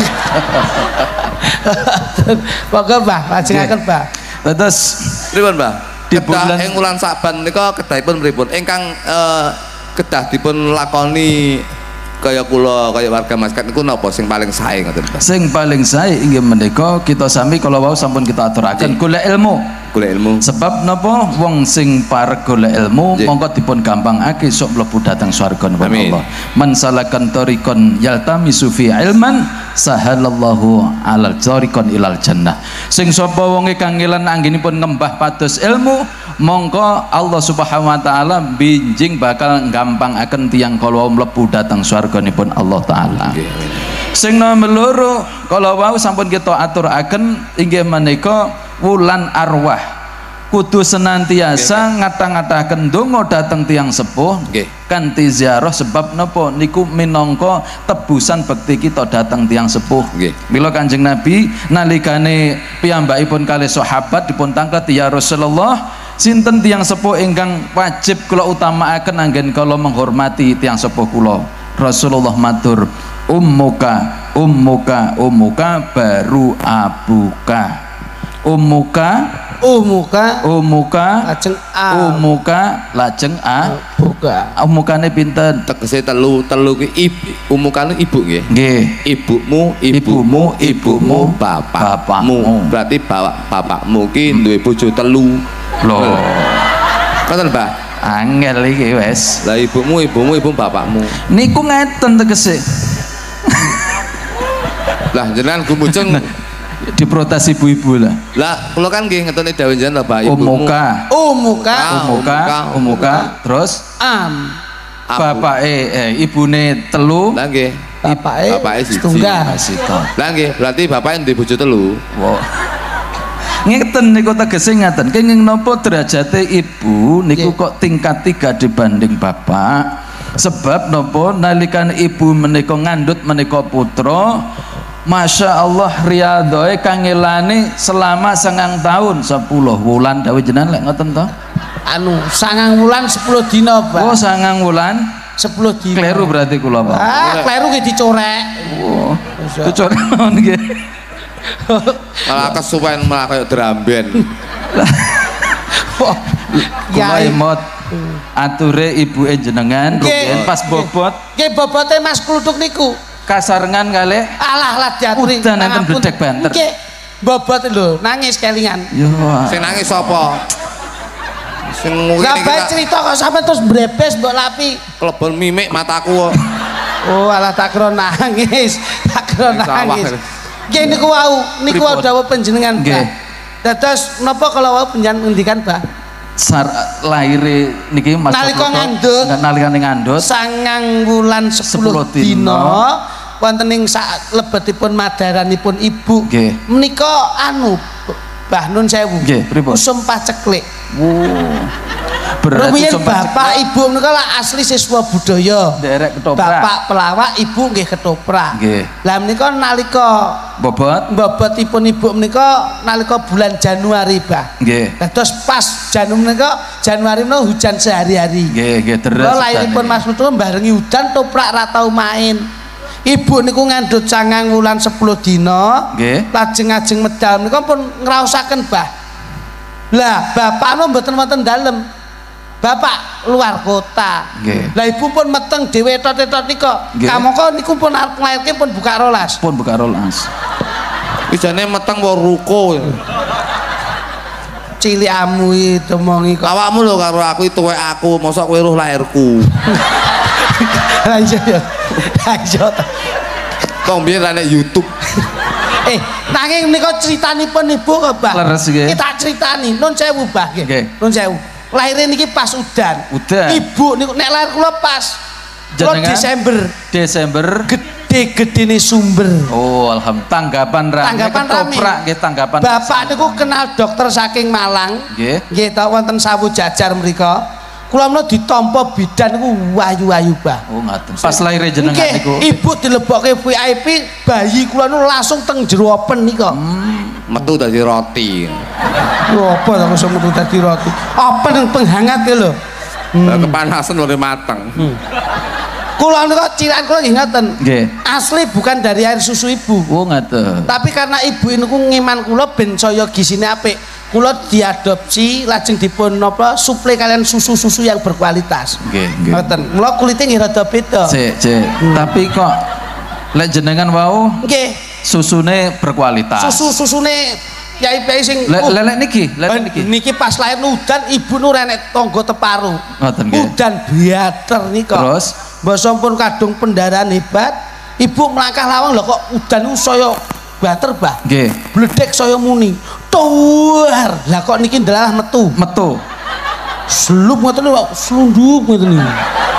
Pokok Mbah, lajengaken Mbah. Terus Pripun, Mbah? Di Kedah bulan- ing wulan Saban nika kedahipun pripun? Ingkang eh, kedah dipun lakoni kaya kula kaya warga Maskat niku napa sing paling sae ngoten, Mbah? sing paling sae inggih menika kita sami kalau wau sampun kita aturaken golek ilmu. Golek ilmu. Sebab napa wong sing parek golek ilmu Nggih. mongko dipun gampangake sok mlebu dhateng swarga napa Amin. Allah. Man salakan tariqan yaltamisu fi ilman sahalallahu alal tariqan ilal jannah. Sing sapa wonge kang ngelan anggenipun ngembah pados ilmu mongko Allah Subhanahu wa taala binjing bakal gampangaken tiyang kala mlebu dhateng swarganipun Allah taala. Nggih, amin. Sing nomor loro kalau wau sampun kita aturaken inggih menika wulan arwah kudu senantiasa ngata-ngataken donga dhateng tiyang sepuh Nggih. kanthi ziarah sebab napa niku minangka tebusan bekti kita dhateng tiyang sepuh. Nggih. Mila Kanjeng Nabi nalikane piyambakipun kalih sahabat dipun tangket ya Rasulullah sinten tiyang sepuh ingkang wajib kula utamakaken anggen kala menghormati tiyang sepuh kula. Rasulullah matur ummuka ummuka ummuka baru abuka ummuka Umuka ummuka lajeng a ummuka lajeng a buka. umukane pinten Tegese telu telu ki ibu umukane ibu nggih. nggih Ibumu, ibumu, ibumu, bapakmu. Bapakmu. Berarti bapak bapakmu ki duwe bojo telu. lho Ngoten, Mbah? angel iki wes Lah ibumu, ibumu, ibu bapakmu. niku ngeten tegese Lah jenengan gumuceng. diprotes ibu-ibu lah Lah kula kan nggih ngetone dawuh jenengan Bapak ibumu. umuka Umuka Ah, umuka umuka, umuka terus am Abu. bapake eh ibune telu Lah nggih. bapake Bapake siji. setunggal. Asita. Lah nggih, berarti bapake duwe bojo telu. Wow. Ngeten niku tegese ngaten. Kenging napa derajate ibu niku Nggih. kok tingkat tiga dibanding bapak. Sebab napa nalikan ibu menika ngandhut menika putra, Masya Allah riyadoe kangelane selama sangang tahun sepuluh wulan dawuh jenengan lek ngoten to. Anu sangang wulan sepuluh dina, Pak. Oh sangang wulan sepuluh dina. kleru berarti kula Pak. Ah, kleru ki dicorek. Oh. Cocok nggih. Malah kesuwen malah kaya dramben. Oh, Kula Yai. emot ature ibuke jenengan Nggih. rugen pas bobot Nggih bobote Mas Kluthuk niku. kasarengan kalih Alah lah diaturi. Udan enten Ngapun. bledek banter. Nggih. Bobot lho, nangis kelingan. yo Sing nangis sapa? Sing Lah ngene bae iki cerita kok sampe terus brebes mbok lapi. klebon mimik mataku kok. Oh, alah tak kira nangis. Tak kira Sawah. nangis. Nggih niku wau, niku wau Pripun? dawuh panjenengan, Nggih. Pak. Dados napa kalau wau panjenengan ngendikan, Pak? sar lahire niki Mas Nalika Toto, ngandhut. nalikane ngandhut Sangang wulan sepuluh Sepuluh dina. dina wonten ing sak lebetipun madaranipun ibu. Nggih. Menika anu Mbah Nun sewu. Nggih, pripun? Usum paceklik. wow Rumiyin bapak ibu menika lah asli siswa budaya. Derek ketoprak. Bapak pelawak, ibu nggih ketoprak. Nggih. Lah menika nalika bobot bobotipun ibu menika nalika bulan Januari, Bah. nggih. Dados pas Januari menika Januari menika hujan sehari-hari. Nggih, nggih deres. Kula lairipun Mas Putu barengi udan toprak ra tau main. Ibu niku ngandhut sangang wulan sepuluh dina. Nggih. Lajeng ajeng medal menika pun ngraosaken, Bah. Lah, bapakno mboten wonten dalem. Bapak luar kota. Nggih. Lah ibu pun meteng dhewe etot-etot nika. Nggih. Kamangka niku pun arep nglairke pun buka rolas. Pun buka rolas. Ijane meteng wae ruko. Cilik amu iki demongi kok. Awakmu lho karo aku itu tuwek aku, mosok kowe roh lahirku. Lah iya ya. Lah iya. Kok mbiyen ra nek YouTube. Eh, nanging menika critanipun ibu kok, Bah. Leres nggih. Kita critani, nun sewu, Bah nggih. Nggih. Nun sewu. Lahirnya niki pas udan. Udan. Ibu niku nek lahir kula pas kula Jenengan? Desember. Desember. Gede-gedene sumber. Oh, alhamdulillah. Tanggapan rame. Tanggapan rame. Ketoprak nggih tanggapan. Bapak niku kenal dokter saking Malang. Nggih. Nggih ta wonten Sawu Jajar mriku. Kula menawa ditampa bidan niku wayu-wayu, Bah. Oh, ngaten. Pas lahir jenengan Nggih, niku. ibu dilebokke V I P, bayi kula niku langsung teng jero open nika. Metu dadi roti. Lho apa ta kok metu dadi roti? Open yang penghangat ya lho. Lah kepanasan lho mateng. Kula niku cilan kula nggih ngaten. Nggih. Asli bukan dari air susu ibu. Oh, ngaten. Tapi karena ibu niku ngiman kula ben saya gisine apik. Kula diadopsi lajeng dipun napa suplai kalian susu-susu yang berkualitas. Nggih, nggih. Ngoten. Mula kulite nggih rada beda. Cek, cek. Tapi kok lek jenengan wau Nggih. susune berkualitas. Susu-susune yai-yai sing Le- lelek niki, lelek niki. niki pas lahir udan ibu nu renek tangga teparu. Ngoten nggih. Udan biater nika. Terus Mbasa pun kadung pendarahan hebat, ibu melangkah lawang lho kok udan niku saya bater, Bah. nggih. Bledek saya muni. Tuar. Lah kok niki ndelalah metu. Metu. Slup ngoten niku, slunduk ngoten niku.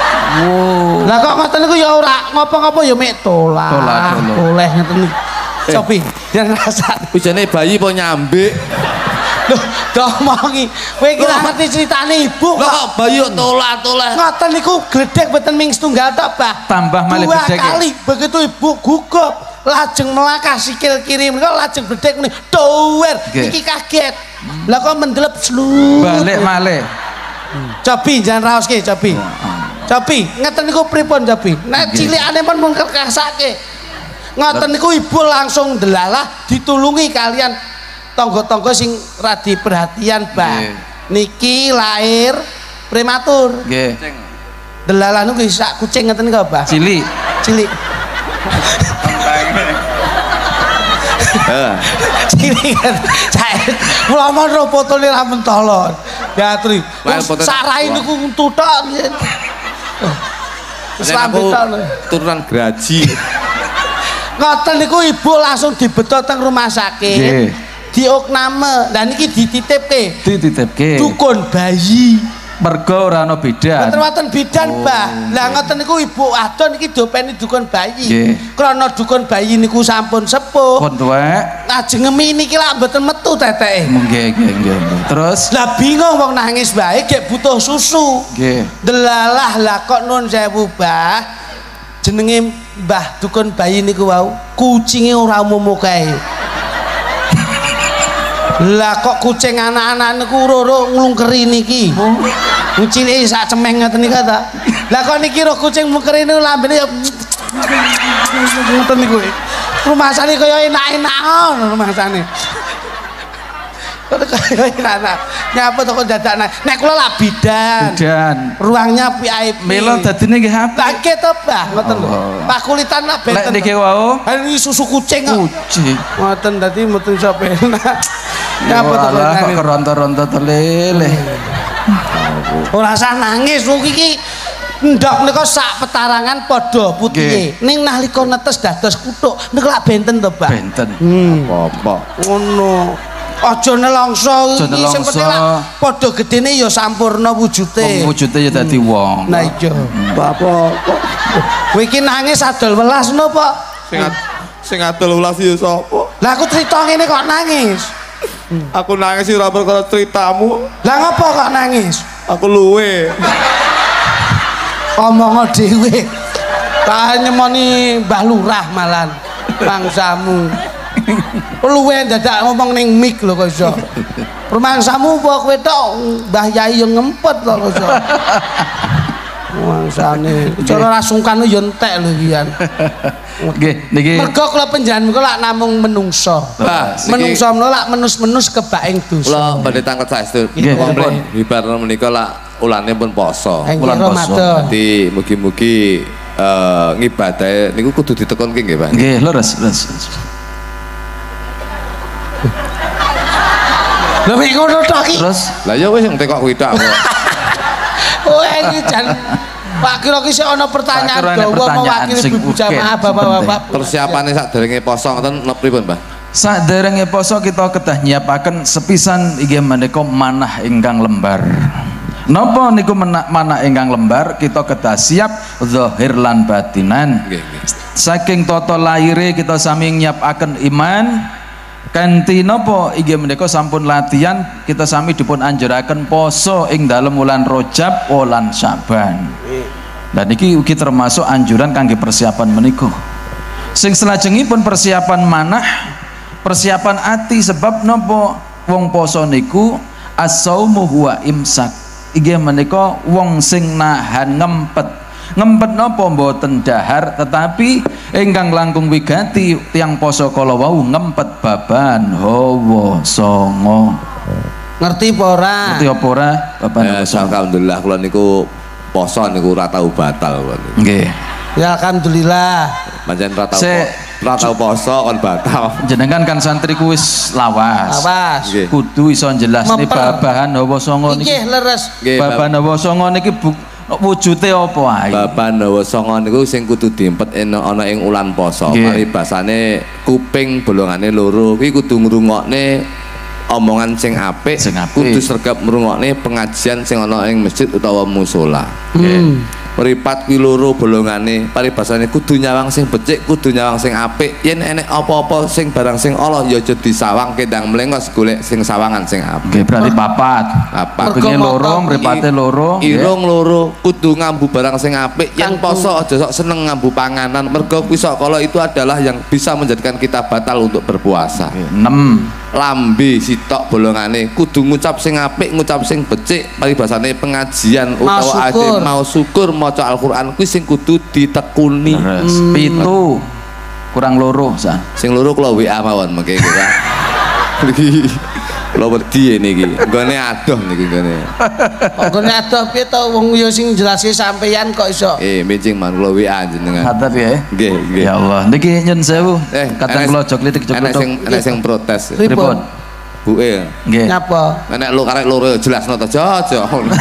Oh. Lah kok ngoten niku ya ora ngopo-ngopo ya mek tolah. Tolah, tolah. Oleh ngoten niku. Cobi, jangan ngrasakne. Ujane bayi po nyambik. Loh, domongi. Kowe iki ora ngerti critane ibu Lah kok. kok bayi tolah-tolah. Ngoten niku gledek mboten ming setunggal tok, Bah. Tambah malih Dua bedhek. kali begitu ibu gugup, lajeng melangkah sikil kiri menika lajeng bedhek muni, "Dower." Nggih. Iki kaget. Lah kok mendelep slu. Balik malih. Cobi jangan raoske, Cobi. Cobi, ngeten niku pripun, Cobi? Nek cilikane pun mung kerkasake. Ngoten niku ibu langsung delalah ditulungi kalian tangga-tangga sing radi perhatian, Bah. Nggih. Niki lahir prematur. Nggih. Delalah niku sak kucing ngeten niku, Bah. Cilik. Cilik. Heeh. Cilik kan. Cair. Mula mon fotone ra mentolon. Beatri. Lain foto- Sarai niku tuthok. Aku turunan graji. Ngoten niku ibu langsung dibeto teng rumah sakit. Nggih. Diokname. Lah niki dititipke Dititipke. dukun bayi. Mergo ora ana bidan. Wonten-wonten bidan, Oh, Bah. Lah ngoten niku ibu adon iki dopeni dukun bayi. Nggih. Krana dukun bayi niku sampun sepuh. Pun tuwek. Lajeng ngemi niki lak mboten metu teteke. Nggih, nggih, nggih. Terus Lah bingung wong nangis bae gek butuh susu. nggih. Delalah lah kok nun sewu, Bah. Jenenge Mbah dukun bayi niku wau, kucinge ora umum kae. Lah kok kucing anak-anak niku roro nglungkeri niki. Kucine sak cemeng ngoten niku ta. Lah kok niki roh kucing mungkeri niku lambene ya ngoten niku. Rumasane kaya enak-enak rumasane. Kok kaya enak-enak. Nyapa to kok dadak nek kula lak bidan. Bidan. Ruangnya V I P. Mila dadine nggih apik. Lagi to, Bah, ngoten lho. Allah. Pakulitan lah Lek benten. niki wau Ha ini susu kucing kok. kucing. Ngoten dadi mboten iso penak. Nyapa to Walah, kok nangis? keronto-ronto telele. Ora usah nangis wong iki ndok nika sak petarangan padha putihe. Ning nalika netes dados kuthuk niku lak benten to, Bah. Benten. Hmm. Apa? Ngono. Aja nelongso Aja iki sing nelongso. penting lak padha gedene ya sampurna wujude. Wong wujude ya dadi wong. Nah iya. Bapak kok kowe iki nangis adol welas napa? Sing ad- sing adol ulas ya sapa? Lah aku cerita ngene kok nangis. Aku nangis ora perkara ceritamu. Lah ngapa kok nangis? Aku luwe. Omong dhewe. Tak nyemoni Mbah Lurah malan. Mangsamu. Luwe dadak ngomong ning mik lho kok iso. Rumangsamu apa kowe tok Mbah Yai yo ngempet kok iso. Mangsane cara rasungkan yo entek lho pian. Nggih niki Mergo kula panjenengan kula lak namung menungso. Menungso menawa lak menus-menus kebaing dosa. Kula badhe tanglet saestu. Wong hibar menika lak ulane pun poso. Bulan Ramadan. Dadi mugi-mugi eh ngibadahe niku kudu ditekonke nggih, Pak. nggih leres leres. Lha mek ngono tok iki. Terus Lah ya wis sing tekok kuwi tok. Oh iki jan Pak kira ki sik ana pertanyaan Pak, kira ana dawa pertanyaan mewakili sing ibu oke, jamaah sing bapak-bapak. Persiapane sakderenge poso ngoten pripun, Mbah? saderenge poso kita kedah nyiapaken sepisan inggih menika manah ingkang lembar. Napa niku manah ingkang lembar kita kedah siap zahir lan batinan. Nggih, nggih. Saking tata laire kita sami nyiapaken iman kanthi napa inggih menika sampun latihan kita sami dipun anjuraken poso ing dalem wulan Rajab wulan Syaban. Dan iki ugi termasuk anjuran kangge persiapan menika. Sing salajengipun persiapan manah, persiapan ati sebab napa wong poso niku as-saumu huwa imsak. Inggih menika wong sing nahan ngempet. Ngempet napa mboten dahar tetapi ingkang langkung wigati tiang poso kala wau ngempet baban hawa songo. Ngerti apa ora? Ngerti apa ora baban Ya, hawa songo? alhamdulillah kula niku poso niku ora tau batal kula niku. Nggih. Ya alhamdulillah. Pancen ora tau Se- ora tau poso kon batal. Jenengan kan santri ku wis lawas. Awas. Nggih. Kudu iso jelasne Memper. babahan hawa songo niki. Nggih leres. Nggih, Babahan hawa songo niki bu- wujude apa ae? Baban Hawa Songo niku sing kudu diempet ana ing ulan poso. Nggih. Paribasane kuping bolongane loro kuwi kudu ngrungokne omongan sing apik, Sing apik. kudu sregep ngrungokne pengajian sing ana ing masjid utawa musala. Hmm. Meripat kuwi loro bolongane, paribasane kudu nyawang sing becik, kudu nyawang sing apik. Yen enek apa-apa sing barang sing Allah ya aja disawang kendang mlengos golek sing sawangan sing apik. Nggih berarti papat. Apa? Kupinge Mergo loro, motong mripate loro. nggih. Irung loro kudu ngambu barang sing apik. Yang poso aja sok seneng ngambu panganan. Mergo kuwi sok kala itu adalah yang bisa menjadikan kita batal untuk berpuasa. enam. Lambe sitok bolongane kudu ngucap sing apik, ngucap sing becik. Paribasane pengajian Mau utawa ade syukur. mau syukur maca Al-Qur'an kuwi sing kudu ditekuni. Terus pitu kurang loro san. Sing loro kula W A mawon mengke kira. Iki kula wedi niki. Nggone adoh niki nggone. Kok ngene adoh piye to wong ya sing jelaske sampeyan kok iso. Eh, mincing man kula W A jenengan. Hadap ya. Nggih, nggih. Ya Allah, niki nyun sewu. Eh, Kadang enek- kula joklitik enek joklitik. sing enek sing protes. Pripun? Buke. Nggih. Nyapa? Enek lu karek loro jelasno to aja.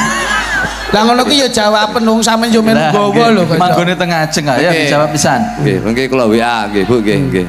Lah ngono ki ya jawaben wong sampeyan yo men Lah, gowo nggih. lho kok. iso. Manggone tengah ajeng ayo Oke. dijawab pisan. Nggih, mengke kula W A nggih, Bu, nggih, nggih.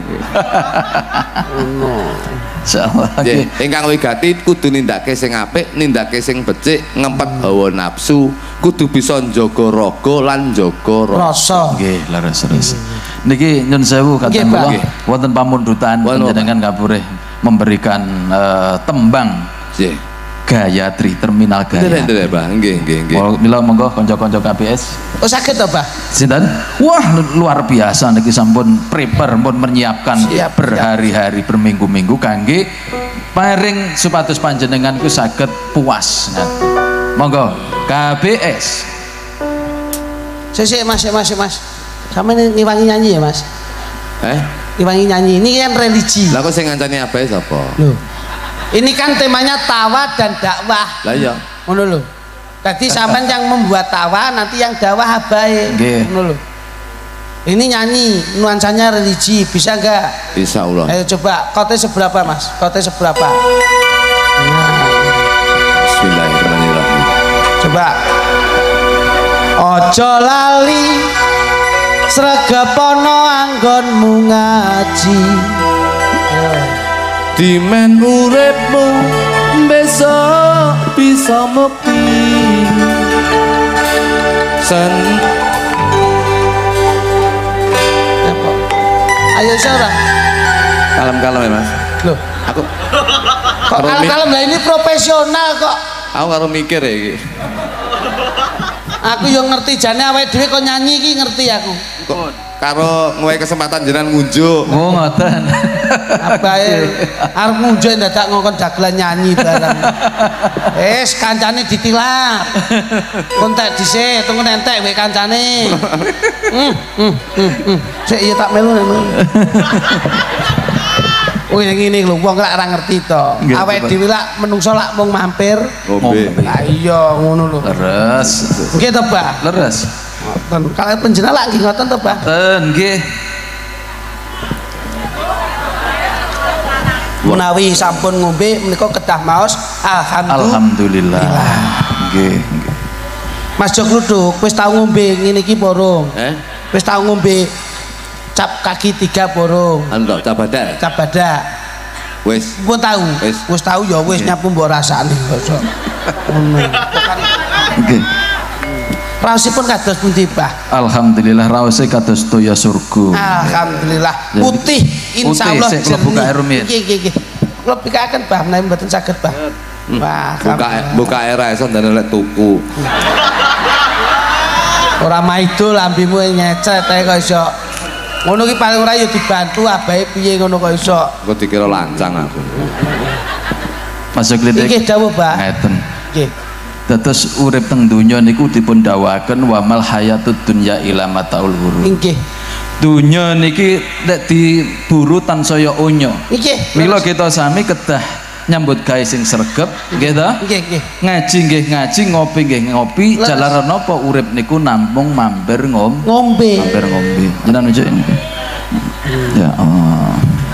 Insyaallah. Nggih, Nggih. ingkang wigati kudu nindake sing apik, nindake sing becik, ngempet hawa nafsu, kudu bisa njaga raga lan njaga rasa. Rasa. Nggih, leres leres. Niki nyun sewu Nggih, kadang Pak. kula wonten pamundutan Wonten, panjenengan kapureh memberikan eh, tembang Nggih. Gayatri Terminal Nderek, Gaya. nderek, Pak. Nggih, nggih, nggih. Mila mila monggo kanca-kanca K P S. Oh saged to, Pak? Sinten? Wah lu- luar biasa niki sampun prepare pun menyiapkan Siap, berhari-hari berminggu-minggu kangge paring supados panjenengan ku saged puas ngaten. Monggo K B S. Sik Mas, sik, Mas, sik, Mas. Sampeyan ngiwangi nyanyi ya, Mas? Eh, Ngiwangi nyanyi. Ini kan religi. lha kok sing ngancani abae sapa? Loh. Ini kan temanya tawa dan dakwah. Lah iya. Ngono lho. Jadi sampean yang membuat tawa, nanti yang dakwah abae. Nggih. Ngono lho. Ini nyanyi, nuansanya religi, bisa enggak? Insyaallah. Ayo coba, kote seberapa Mas? Kote seberapa? Bismillahirrahmanirrahim. Coba. Ojo lali sregepono anggonmu ngaji. Dimen uripmu besok bisa mukti. Sen Apa? Ayo Sarah. kalem-kalem ya, Mas. Loh, Aku kok Rumit. kalem-kalem lah ini profesional kok. Aku karo mikir ya iki. Aku yo ngerti jane awake dhewe kok nyanyi iki ngerti aku. Kok karo ngowe kesempatan jenengan ngunjuk. Oh ngoten. Abae arep ngunjuk dadak ngongkon dagelan nyanyi bareng. Wis kancane ditilap. Kontek dhisik, tunggu entek wae kancane. Hmm, hmm, hmm, hmm. Sik iya tak melu. Oh yang ini lho wong lak ora ngerti to. Awake dhewe lak menungso lak mung mampir ngombe. Lah iya ngono lho. Leres. Nggih to, Pak? Leres. Ngoten. Kalau panjenengan lak nggih ngoten to, Pak? Ten nggih. Menawi sampun ngombe menika kedah maos alhamdulillah. Alhamdulillah. Nggih, nggih. Mas Jok Luduk wis tau ngombe ngene iki borong. Eh? Wis tau ngombe cap kaki tiga borong. Anu cap badak. Cap badak. Wis. Pun tahu. Wis. Wis tahu ya wis nyapu mbok rasane. Ngono. Nggih. Raosipun kados pundi, Pak? Alhamdulillah raose kados toya surga. Alhamdulillah. Putih insyaallah Putih, sik buka air rumiyin. Nggih, nggih, nggih. Kula pikaken, Pak, menawi mboten saged, Pak. Wah, Buka buka era iso ndane lek tuku. ora maido lambimu nyecet ae kok iso. Ngono ki paling ora ya dibantu abahe piye ngono kok iso. Kok dikira lancang aku. Masuk klinik. Nggih dawuh, Pak. Ngeten. Nggih. Dados urip teng donya niku dipun dawuhaken wa mal hayatud dunya ila mataul ghurur. Nggih. Donya niki nek diburu tansaya onya. Nggih. Mila kita sami kedah nyambut gawe sing sregep, nggih ta? Nggih, nggih. Ngaji nggih ngaji, ngopi nggih ngopi, jalaran napa urip niku namung mampir ngom. Ngombe. Mampir ngombe. Jenengan nunjuk ini. Ya Allah.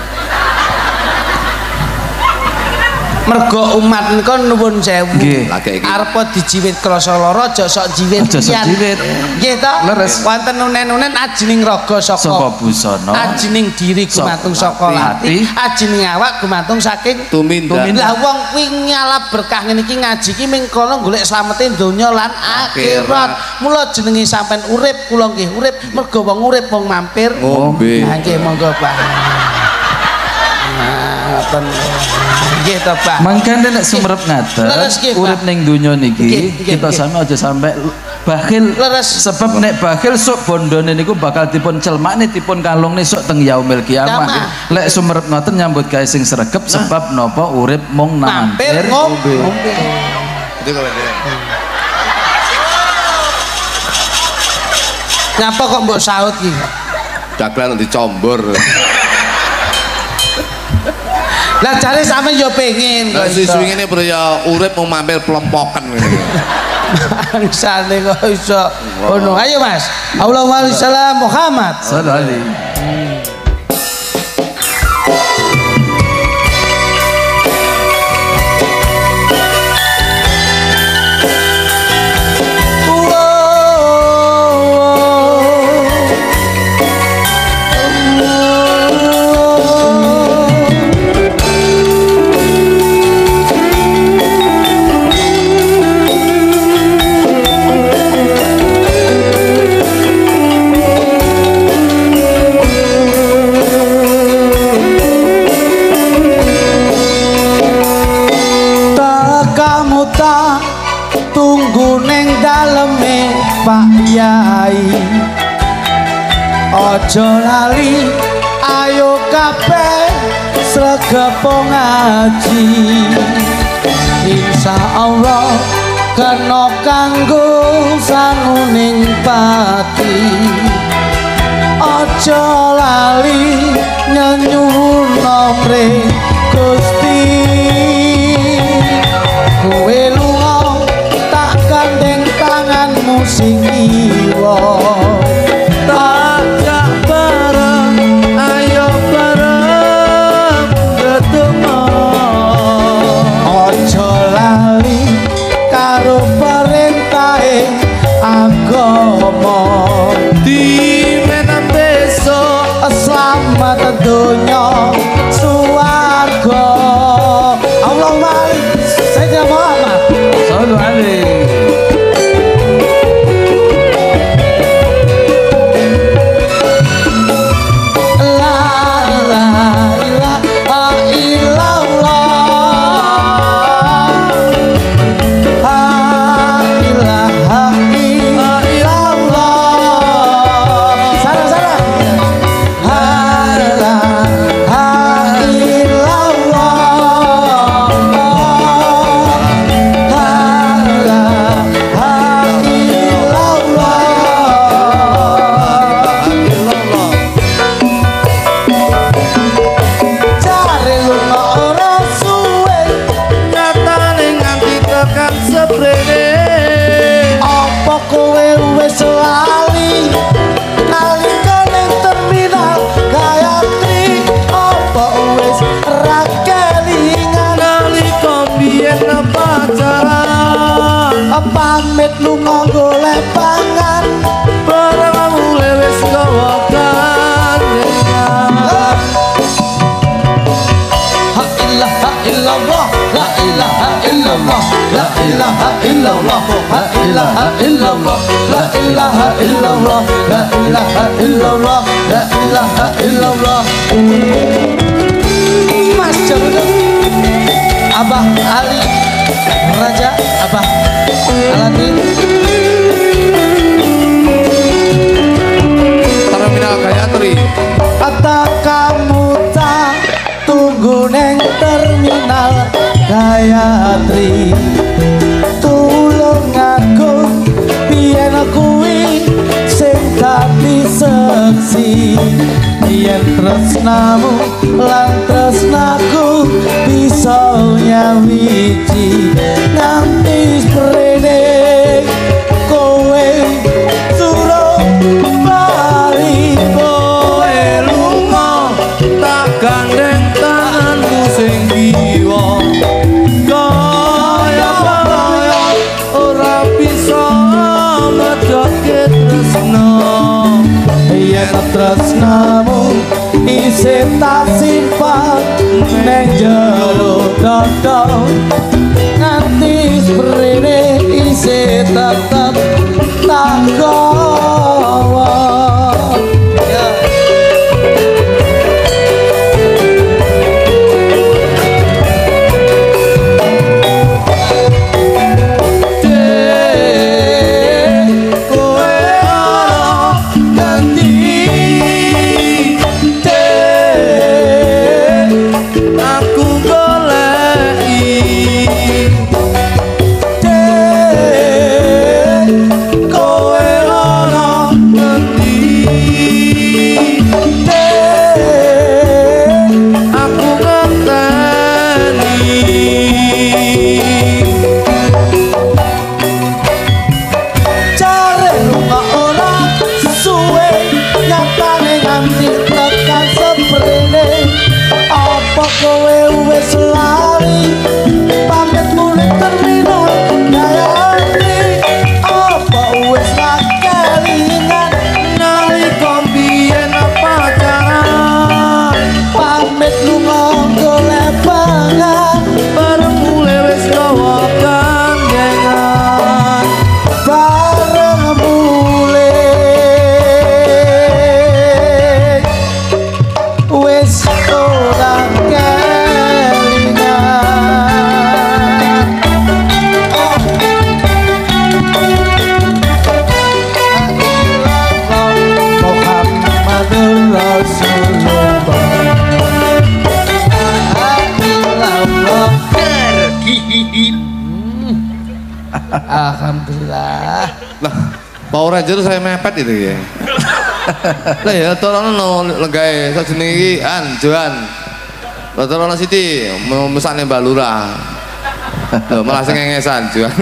Mergo umat nika nuwun sewu. Nggih. Arepa dijiwit krasa lara aja sok jiwit. Aja sok pian. jiwit. Nggih to? Leres. Wonten unen-unen ajining raga Saka saka busana. ajining diri gumantung saka ati. lati, ajining awak gumantung saking Tumindak. Lah wong kuwi nyalap berkah ngene iki ngaji iki mengkono golek slamete donya lan akhirat. Mula jenenge sampean urip, kula nggih urip mergo wong urip wong mampir Ngombe. Nah, nggih monggo Pak. Nah, ngoten. Nggih to Pak. Mangkane nek sumerep ngaten, Leres nggih, Pak. urip ning donya niki Nggih, nggih, kita nggih. sami aja sampai bakhil. Leres. Sebab nek bakhil sok bondone niku bakal dipun celmakne dipun kalungne sok teng yaumil kiamah. Kiamah. Lek sumerep ngoten nyambut gawe sing sregep sebab napa urip mung Mampir mampir ngombe. Itu kalau dia. Nyapa kok mbok saut iki? Dagelan dicombor. Lah jare sampean yo pengin Lah kok iso. siswi ngene pria urip mau mampir pelompokan ngene. Bangsane kok iso ngono. Ayo Mas. Allahumma sholli ala Muhammad. sallallahu alaihi. Tunggu neng daleme Pak Yai, ojo lali ayo kabeh sregepo ngaji. Insya Allah kena kanggo sanguning pati, ojo lali nyenyuwun nomre Gusti. Kowe lunga tak gandeng tanganmu sing iwa, tak bareng ayo bareng ketemu. Ojo lali karo perintahe agama, di menang besok selamat dunya swarga. wis lali nalika ning terminal Gayatri apa wis ra kelingan nalika biyen pacaran pamit lunga golek pangan bareng mulai wis gawa gandengan la ilaha illallah la ilaha illallah la ilaha illallah la ilaha illallah la ilaha illallah la ilaha illallah la ilaha illallah Mas Jabudut Abah Ali Raja Abah Aladin Terminal Gayatri kata kamu tak tunggu neng terminal Gayatri tulung aku biyen kuwi sing dadi seksi yen tresnamu lan tresnaku bisa nyawiji nganti sprene kowe suruh bali kowe lunga tak gandeng tanganmu sing kiwa kaya kaya ora bisa medhoke tresno yen tresnamu isih tak simpan neng jero dada nganti sprene isih tetep tak gawa Alhamdulillah. Lah, Power Ranger saya mepet itu ya. Lah ya tolong no legae sajene iki an Joan. Lah tolong Siti mau mesane Mbak Lurah. Loh, malah sing ngengesan Joan.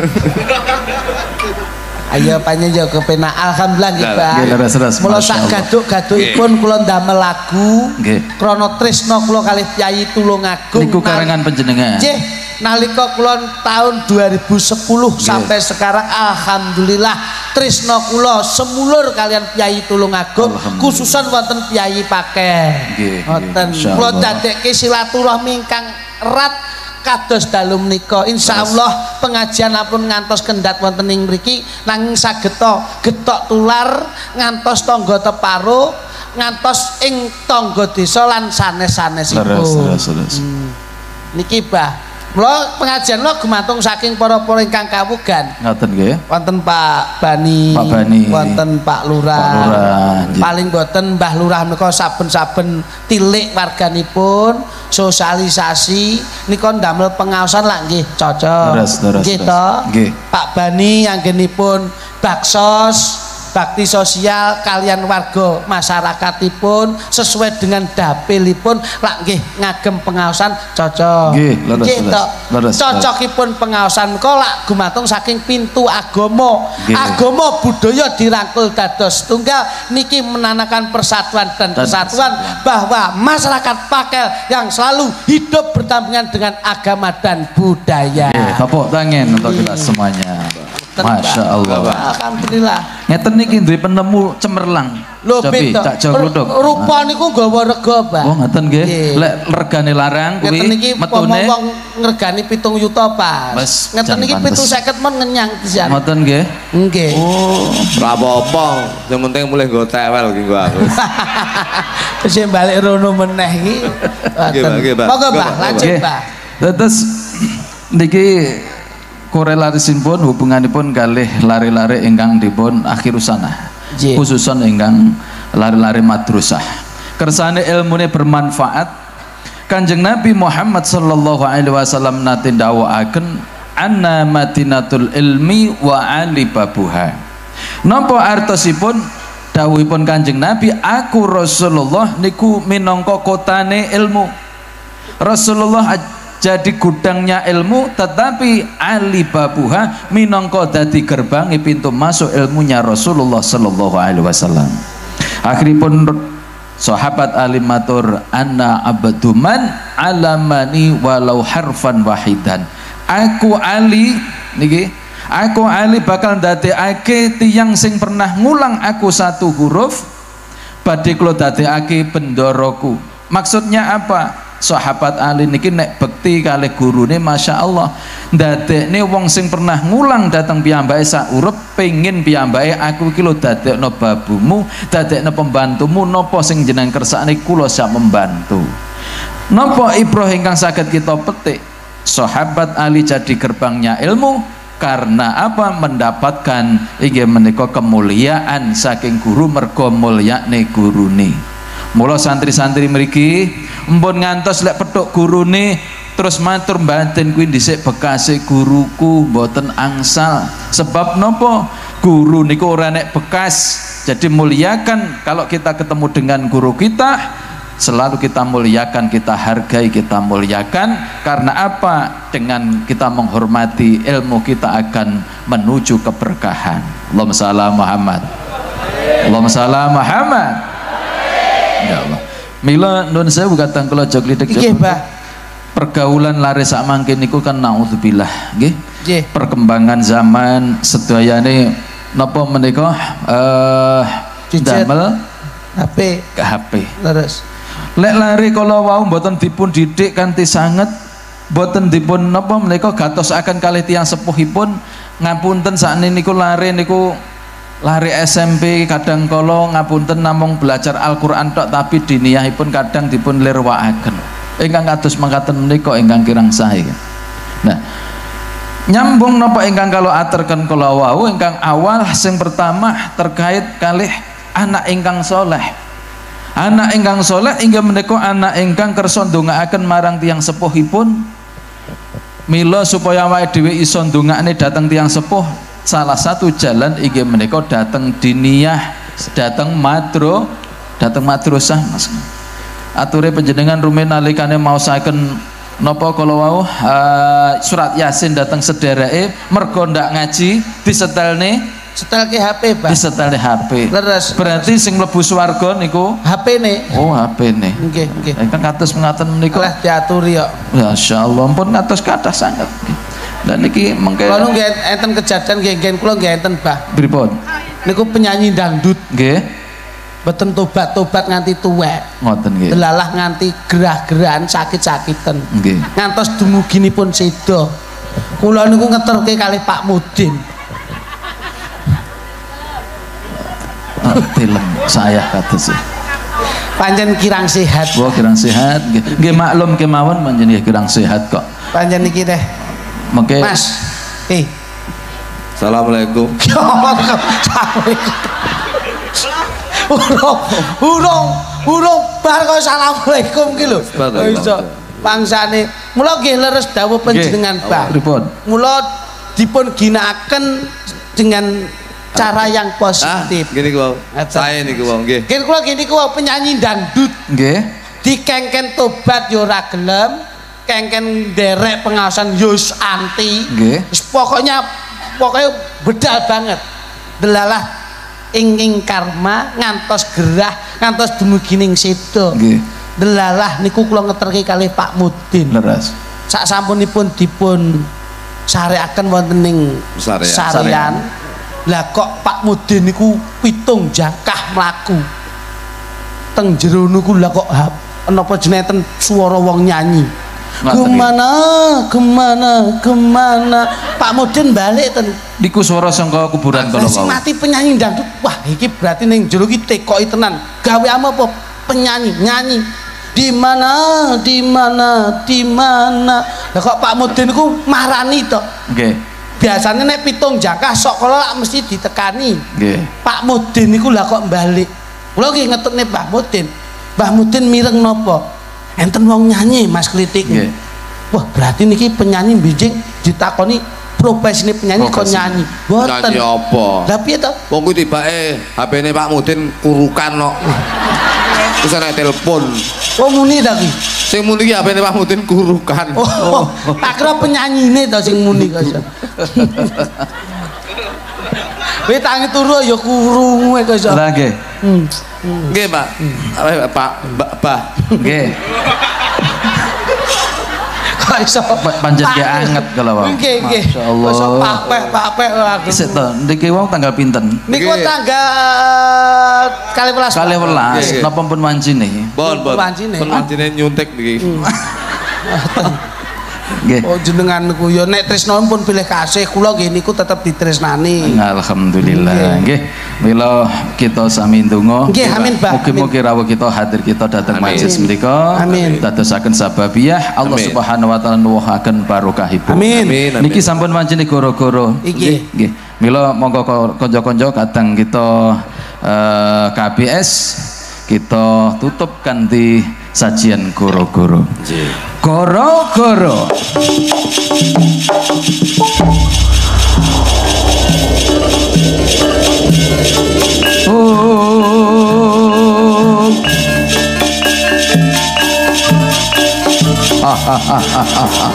Ayo panjenengan kepenak alhamdulillah nggih Pak. Nggih leres-leres. Mula sak gaduk-gadukipun kula ndamel lagu. Nggih. Krana tresna kula kalih Kyai Tulungagung. Niku karangan panjenengan. Nggih, nalika kula tahun dua ribu sepuluh sampai sekarang alhamdulillah tresna kula semulur kalian Kyai Tulungagung khususan wonten Kyai Paken. Nggih. Wonten kula dadekke silaturahmi ingkang erat kados dalu menika insyaallah pengajian ampun ngantos kendhat wonten ing mriki nanging sageta getok tular ngantos tangga teparo ngantos ing tangga desa lan sanes-sanesipun. Leres, leres, leres. Hmm. Niki Bah mula pengajian lo gumantung saking para-para ingkang kawugan. Ngoten nggih. Wonten Pak Bani, Pak Bani. wonten Pak Lurah. Pak Lurah. Paling boten Mbah Lurah menika saben-saben tilik warganipun sosialisasi nika ndamel pengaosan lak nggih cocok. Leres, leres, Nggih leres. to. Nggih. Pak Bani anggenipun baksos bakti sosial kalian warga masyarakatipun sesuai dengan dapilipun lak nggih ngagem pengaosan cocok. Nggih, leres, Nggih, leres. tok. Leres, Cocokipun pengaosan menika lak gumantung saking pintu agama. Nggih. Agama budaya dirangkul dados tunggal niki menandakan persatuan dan Dan kesatuan bahwa masyarakat Pakel yang selalu hidup berdampingan dengan agama dan budaya. Nggih, tepuk tangan untuk kita semuanya. Masya Allah. Alhamdulillah. Ngeten niki duwe penemu cemerlang. Lho Cobi, beda. Cak Jogrodok. Rupa niku nggawa rega, Pak. Oh, ngeten nggih. Nggih. Lek regane larang Ngeten kuwi niki metune wong ngregani pitung yuta pas. Wes, Ngeten jan niki pantes. pitung seket mon ngenyang pisan. ngoten nggih. Nggih. Oh, Ora apa-apa, yang penting mulai nggo tewel iki gua. Wis balik rono meneh iki. Nggih, Pak, nggih, Pak. Monggo, Nggih, Pak, Pak, lanjut, nggih. Pak. Terus niki korelarisipun hubunganipun kalih lare-lare ingkang dipun akhirusana. Nggih. Khususan ingkang lare-lare madrasah. Kersane ilmune bermanfaat. Kanjeng Nabi Muhammad sallallahu alaihi wasallam nate ndawuhaken anna madinatul ilmi wa ali babuha. Napa artosipun dawuhipun Kanjeng Nabi, aku Rasulullah niku minangka kotane ilmu. Rasulullah jadi gudangnya ilmu, tetapi ali babuha minangka dadi gerbang pintu masuk ilmunya Rasulullah sallallahu alaihi wasallam. Akhiripun sahabat alim matur anna abduman alamani walau harfan wahidan. Aku Ali niki, aku Ali bakal ndadekake tiyang sing pernah ngulang aku satu huruf badhe kula dadekake bendoroku. Maksudnya apa? Sahabat Ali niki nek bekti kalih gurune Masya Allah ndadekne wong sing pernah ngulang datang piyambake sak urip pengin piyambake aku iki lho dadekno babumu, dadekno pembantumu, napa sing jenengan kersakne kula sak membantu. Napa ibrah ingkang saged kita petik? Sahabat Ali jadi gerbangnya ilmu karena apa? Mendapatkan inggih menika kemuliaan saking guru mergo mulyane gurune. Mula santri-santri mriki mpun ngantos lek petuk gurune terus matur mbaten kuwi dhisik bekase guruku mboten angsal. Sebab nopo? Guru niku ora nek bekas. Jadi muliakan kalau kita ketemu dengan guru kita, selalu kita muliakan, kita hargai, kita muliakan. Karena apa? Dengan kita menghormati ilmu kita akan menuju keberkahan. Allahumma shalli ala Muhammad. Allahumma shalli ala Muhammad. Ya Allah. Mila nun sewu katang kula jog lidik. Nggih, Pak. Pergaulan lare sak mangke niku kan naudzubillah nggih. Nggih. Perkembangan zaman sedayane napa menika eh Gadget. damel H P ke H P. terus. Lek lare kala wau mboten dipun didik kanthi sanget, mboten dipun napa menika gatosaken kalih tiyang sepuhipun. Ngapunten sakniki niku lare niku lari S M P kadang kala ngapunten namung belajar Al-Qur'an tok tapi diniyahipun kadang dipun lirwakaken. Ingkang kados mangkaten menika ingkang kirang sae. Nah, nyambung napa ingkang kala aterken kala wau ingkang awal sing pertama terkait kalih anak ingkang soleh. Anak ingkang soleh inggih menika anak ingkang kersa ndongaaken marang tiyang sepuhipun. Mila supaya awake dhewe iso ndongakne dhateng tiyang sepuh, salah satu jalan inggih menika dateng diniyah, dateng madro, dateng madrasah Mas. Ature panjenengan rumen nalikane maosaken napa kala wau uh, surat Yasin dateng sedereke mergo ndak ngaji disetelne Setelke H P, Pak. disetelne H P. Leres. Berarti sing mlebu swarga niku H P ne. oh H P ne. Nggih, nggih. Ingkang kados mengaten menika. Oleh diaturi kok. Masyaallah pun kados kathah sanget. Dan niki mengke Kalau nggih enten kejadian nggih nggih kula nggih enten, Pak. pripun? Niku penyanyi dangdut Nggih. mboten tobat-tobat nganti tuwek. Ngoten nggih. Delalah nganti gerah-gerahan sakit-sakiten. Nggih. Ngantos dumuginipun seda. Kula niku ngeterke kalih Pak Mudin. Oh, film saya kados. Pancen kirang sehat. Wah, kirang sehat nggih. Nggih maklum kemawon panjenengan nggih kirang sehat kok. Pancen niki teh. Mengke Mas. Eh. Assalamualaikum. Urung, urung, urung bar kok assalamualaikum ki lho. Iso pangsane. Mula nggih leres dawuh panjenengan, Pak. Pripun? Mula dipun ginakaken dengan cara yang positif. Ah, gini ku. Saya niku wong nggih. Nggih kula gini ku penyanyi dangdut. Nggih. Dikengken tobat yo ora gelem, kengken derek pengawasan yo anti. Nggih. Pokoknya pokoknya bedal banget. Delalah ing ing karma ngantos gerah ngantos dumugi ning sedo. Nggih. Delalah niku kula ngeterke kalih Pak Mudin. Leres. Sak sampunipun dipun sareaken wonten ning sarean. Lah kok Pak Mudin niku pitung jangkah mlaku. Teng jero niku lah kok napa jenenten swara wong nyanyi. Kemana, kemana, kemana Pak Mudin balik ten niku swara sangka kuburan kala wau. Sing mati penyanyi dangdut. Wah, iki berarti ning jero iki tekoki tenan. Gawe apa penyanyi, nyanyi. Di mana, di mana, di mana. Lah kok Pak Mudin niku marani to. Nggih. Biasanya nek pitung jangkah sok kala mesti ditekani. Nggih. Pak Mudin niku lah kok balik. Kula iki ngetutne Mbah Mudin. Mbah Mudin mireng napa? Enten wong nyanyi Mas Klitik. Nggih. Wah, berarti niki penyanyi bijing ditakoni profesine penyanyi kok nyanyi. Boten. Nyanyi apa? Lah piye to? Wong kuwi tibake H P-ne Pak Mudin kurukan kok. Terus ana telepon. Oh muni ta ki? Sing muni ki H P-ne Pak Mudin kurukan. Oh, tak kira penyanyine to sing muni kok. Kowe tangi turu ya kurungu kok iso. Lah nggih. Hmm. Nggih, Pak. Pak, Mbak, Bah. Nggih. Kok iso Panjen ge anget kala wae. Nggih, nggih. Masyaallah. Iso papek, papek aku. Isih to, niki wong tanggal pinten? Niku tanggal kali welas. Kali welas, Nggih. napa pun wancine? Bon, bon. Wancine. Pun wancine nyuntik niki. Nggih. Oh jenengan niku ya nek tresna pun pilih kasih kula nggih niku tetep ditresnani. Alhamdulillah. Nggih. Mila kita sami ndonga. Nggih, amin, Mbak. Mugi-mugi rawuh kita hadir kita datang Amin. majelis menika. Amin. Dadosaken sababiyah Allah Amin. Subhanahu wa taala nuwuhaken barokahipun. Amin. Amin. Niki sampun wancine goro-goro. Iki. Nggih. Mila monggo kanca-kanca kadang kita eh, K B S kita tutup kanthi sajian goro-goro. Goro-goro. Oh. Ah, ah, ah, ah, ah, ah.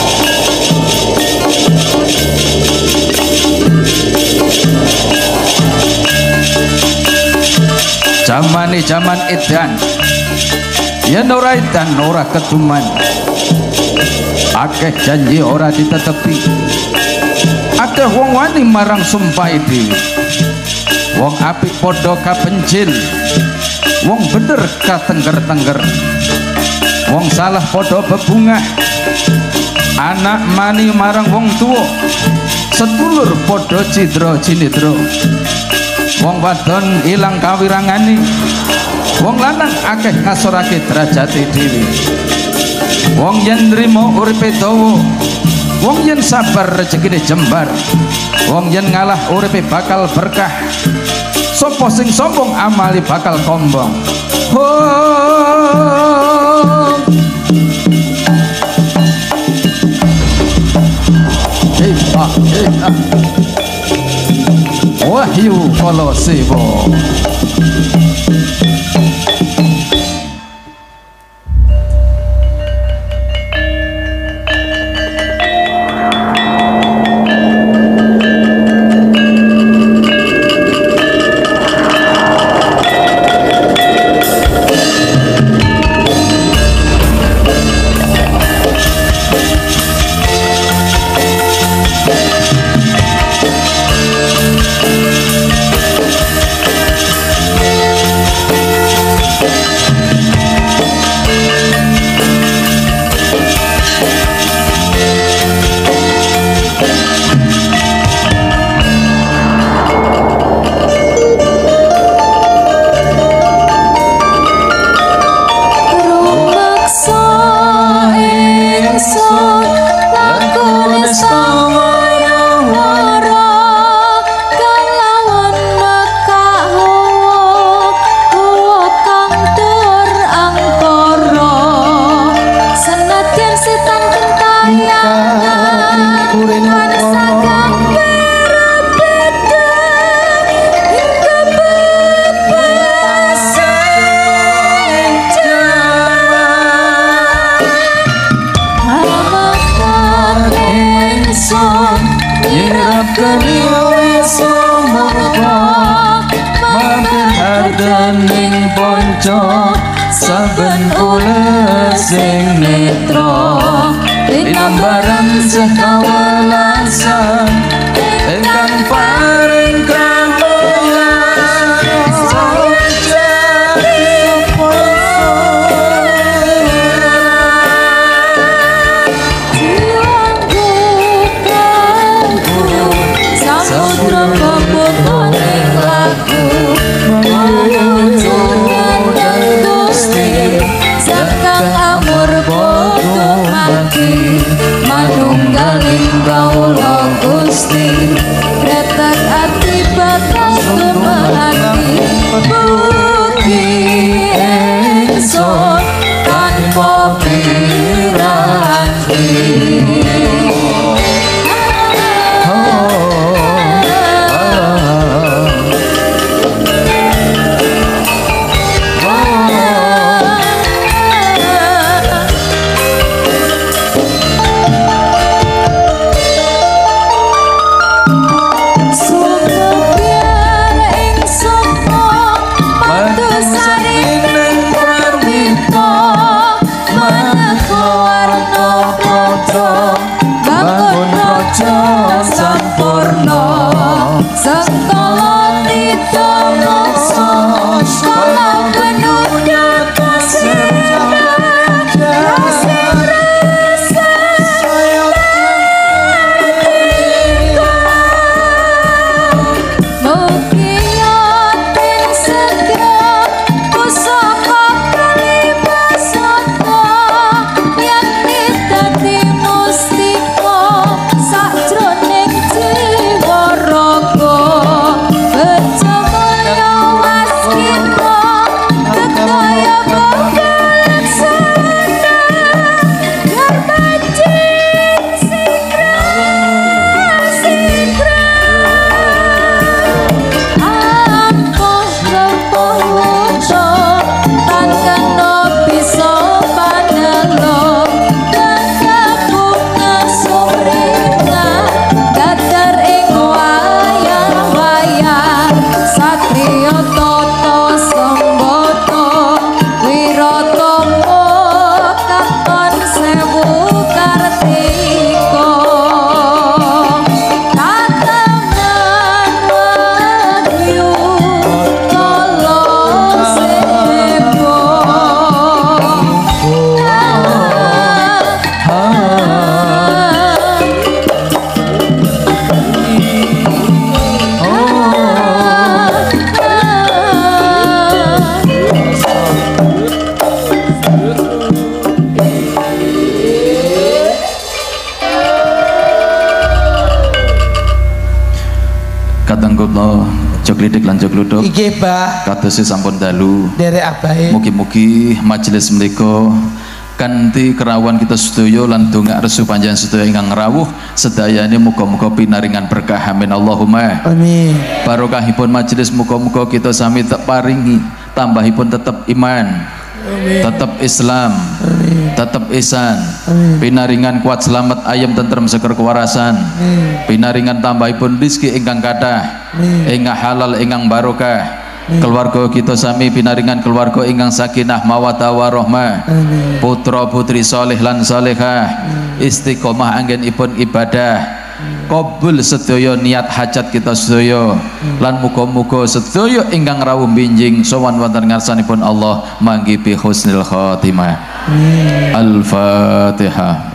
Jamane jaman edan yen ora edan ora keduman, akeh janji ora ditetepi, akeh wong wani marang sumpahe dhewe, wong apik padha kapencil, wong bener katengger-tengger, wong salah padha bebungah, anak mani marang wong tuwa, sedulur padha cidra cinitra, wong wadon ilang kawirangane, wong lanang akeh ngasorake derajate dhewe, wong yen nrimo uripe dawa, wong yen sabar rezekine jembar, wong yen ngalah uripe bakal berkah, sapa sing sombong amali bakal kombong. Oh. Hey, ah, hey, ah. Wahyu Kolosebo. ingsun nyirap keliwe sumurta mampir hardaning ponco saben ule sing netra linambaran sekawelasan ingkang paring kamulyan manunggaling kawula Gusti kretek ati bakal sumehati mugi ingsun tanpa piranti. Jogledik lan jogluduk nggih Bah kados sampun dalu derek abahe mugi-mugi majelis menika kanthi kerawan kita sedaya lan donga resu panjenengan sedaya ingkang rawuh sedayane muga-muga pinaringan berkah amin Allahumma amin. Barokahipun majelis muga-muga kita sami tak paringi tambahipun tetap iman amin. Tetap Islam amin. Tetap ihsan amin. Pinaringan kuat selamat ayam tentrem seger kewarasan amin. Pinaringan tambahipun rezeki ingkang kathah ingkang halal ingkang barokah amin. Keluarga kita sami pinaringan keluarga ingkang sakinah mawaddah warahmah putra putri saleh lan salehah istiqomah anggenipun ibadah kabul sedaya niat hajat kita sedaya lan muga-muga sedaya ingkang rawuh binjing sowan wonten ngarsanipun Allah manggi bi husnil khotimah. Al-Fatihah.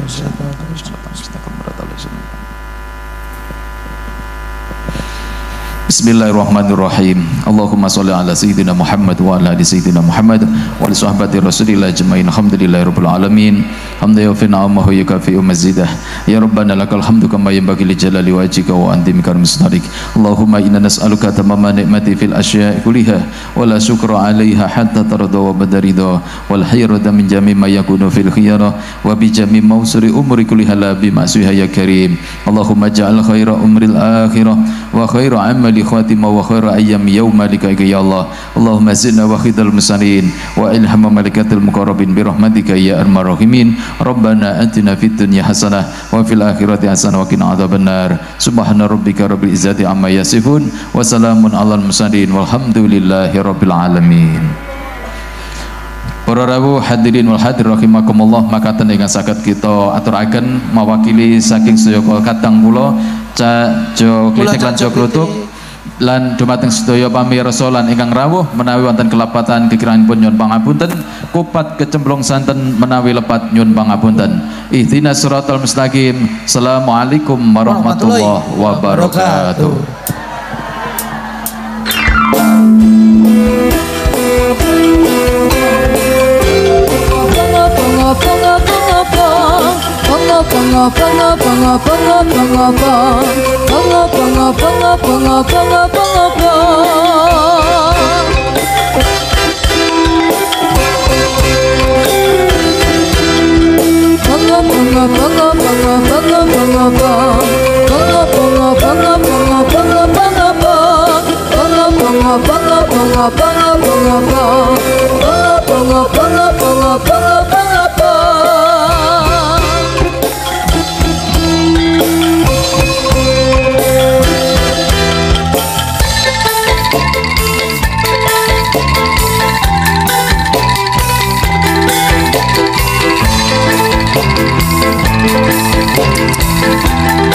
Bismillahirrahmanirrahim. Allahumma sholli ala sayyidina Muhammad wa ala ali sayyidina Muhammad wa ali sahabati Rasulillah ajmain. Alhamdulillahirabbil alamin. Hamdan yufina wa yukafi mazidah. Ya Rabbana lakal hamdu kama yanbaghi li jalali wajhika wa antimikal musnadik. Allahumma inna nas'aluka tamama ni'mati fil asya'i kulliha wa la syukra 'alaiha hatta tarda wa badarida wal hayrata min jami' ma yakunu fil khiyara wa bi jami' mawsuri umri kulliha la bi ma'siha ya karim. Allahumma ja'al khaira umril akhirah wa khaira amali khatimah wa khaira ayyam yauma likaika ya Allah. Allahumma zidna wa khidal musanin wa ilham malaikatil muqarrabin bi rahmatika ya arhamar rahimin Rabbana atina fid dunya hasanah wa fil akhirati hasanah wa qina adzabannar. Subhana rabbika rabbil izzati amma yasifun wa salamun alal mursalin walhamdulillahi rabbil alamin. Para rawuh hadirin wal hadir rahimakumullah, makaten ingkang saged kita aturaken mewakili saking sedaya kadang kula Cak Jo Klitik lan Jo Klutuk lan dumateng sedaya pamirsa lan ingkang rawuh menawi wonten kelapatan kekiranipun nyuwun pangapunten, kupat kecemplung santen menawi lepat nyuwun pangapunten. Ihdinas siratal mustaqim. Assalamualaikum warahmatullahi wabarakatuh. Bongo bongo bongo bongo bongo bongo bongo bongo bongo bongo bongo bongo.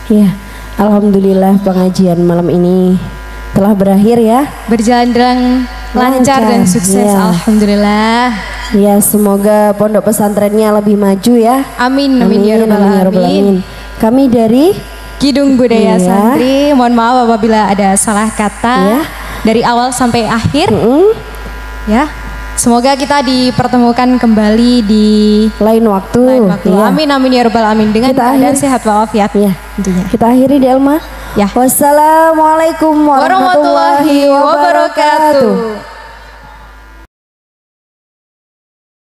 Ya, alhamdulillah pengajian malam ini telah berakhir ya. Berjalan dengan lancar, lancar dan sukses ya. Alhamdulillah. Ya, semoga pondok pesantrennya lebih maju ya. Amin amin, amin ya rabbal alamin. alamin. Kami dari Kidung Budaya ya. Santri, mohon maaf apabila ada salah kata ya. Dari awal sampai akhir. Mm -hmm. Ya. Semoga kita dipertemukan kembali di lain waktu. Lain waktu. Ya. Amin amin ya rabbal alamin dengan kita keadaan akhir. Sehat walafiat ya. Tentunya. Kita akhiri di Elma. Ya. Wassalamualaikum warahmatullahi wabarakatuh.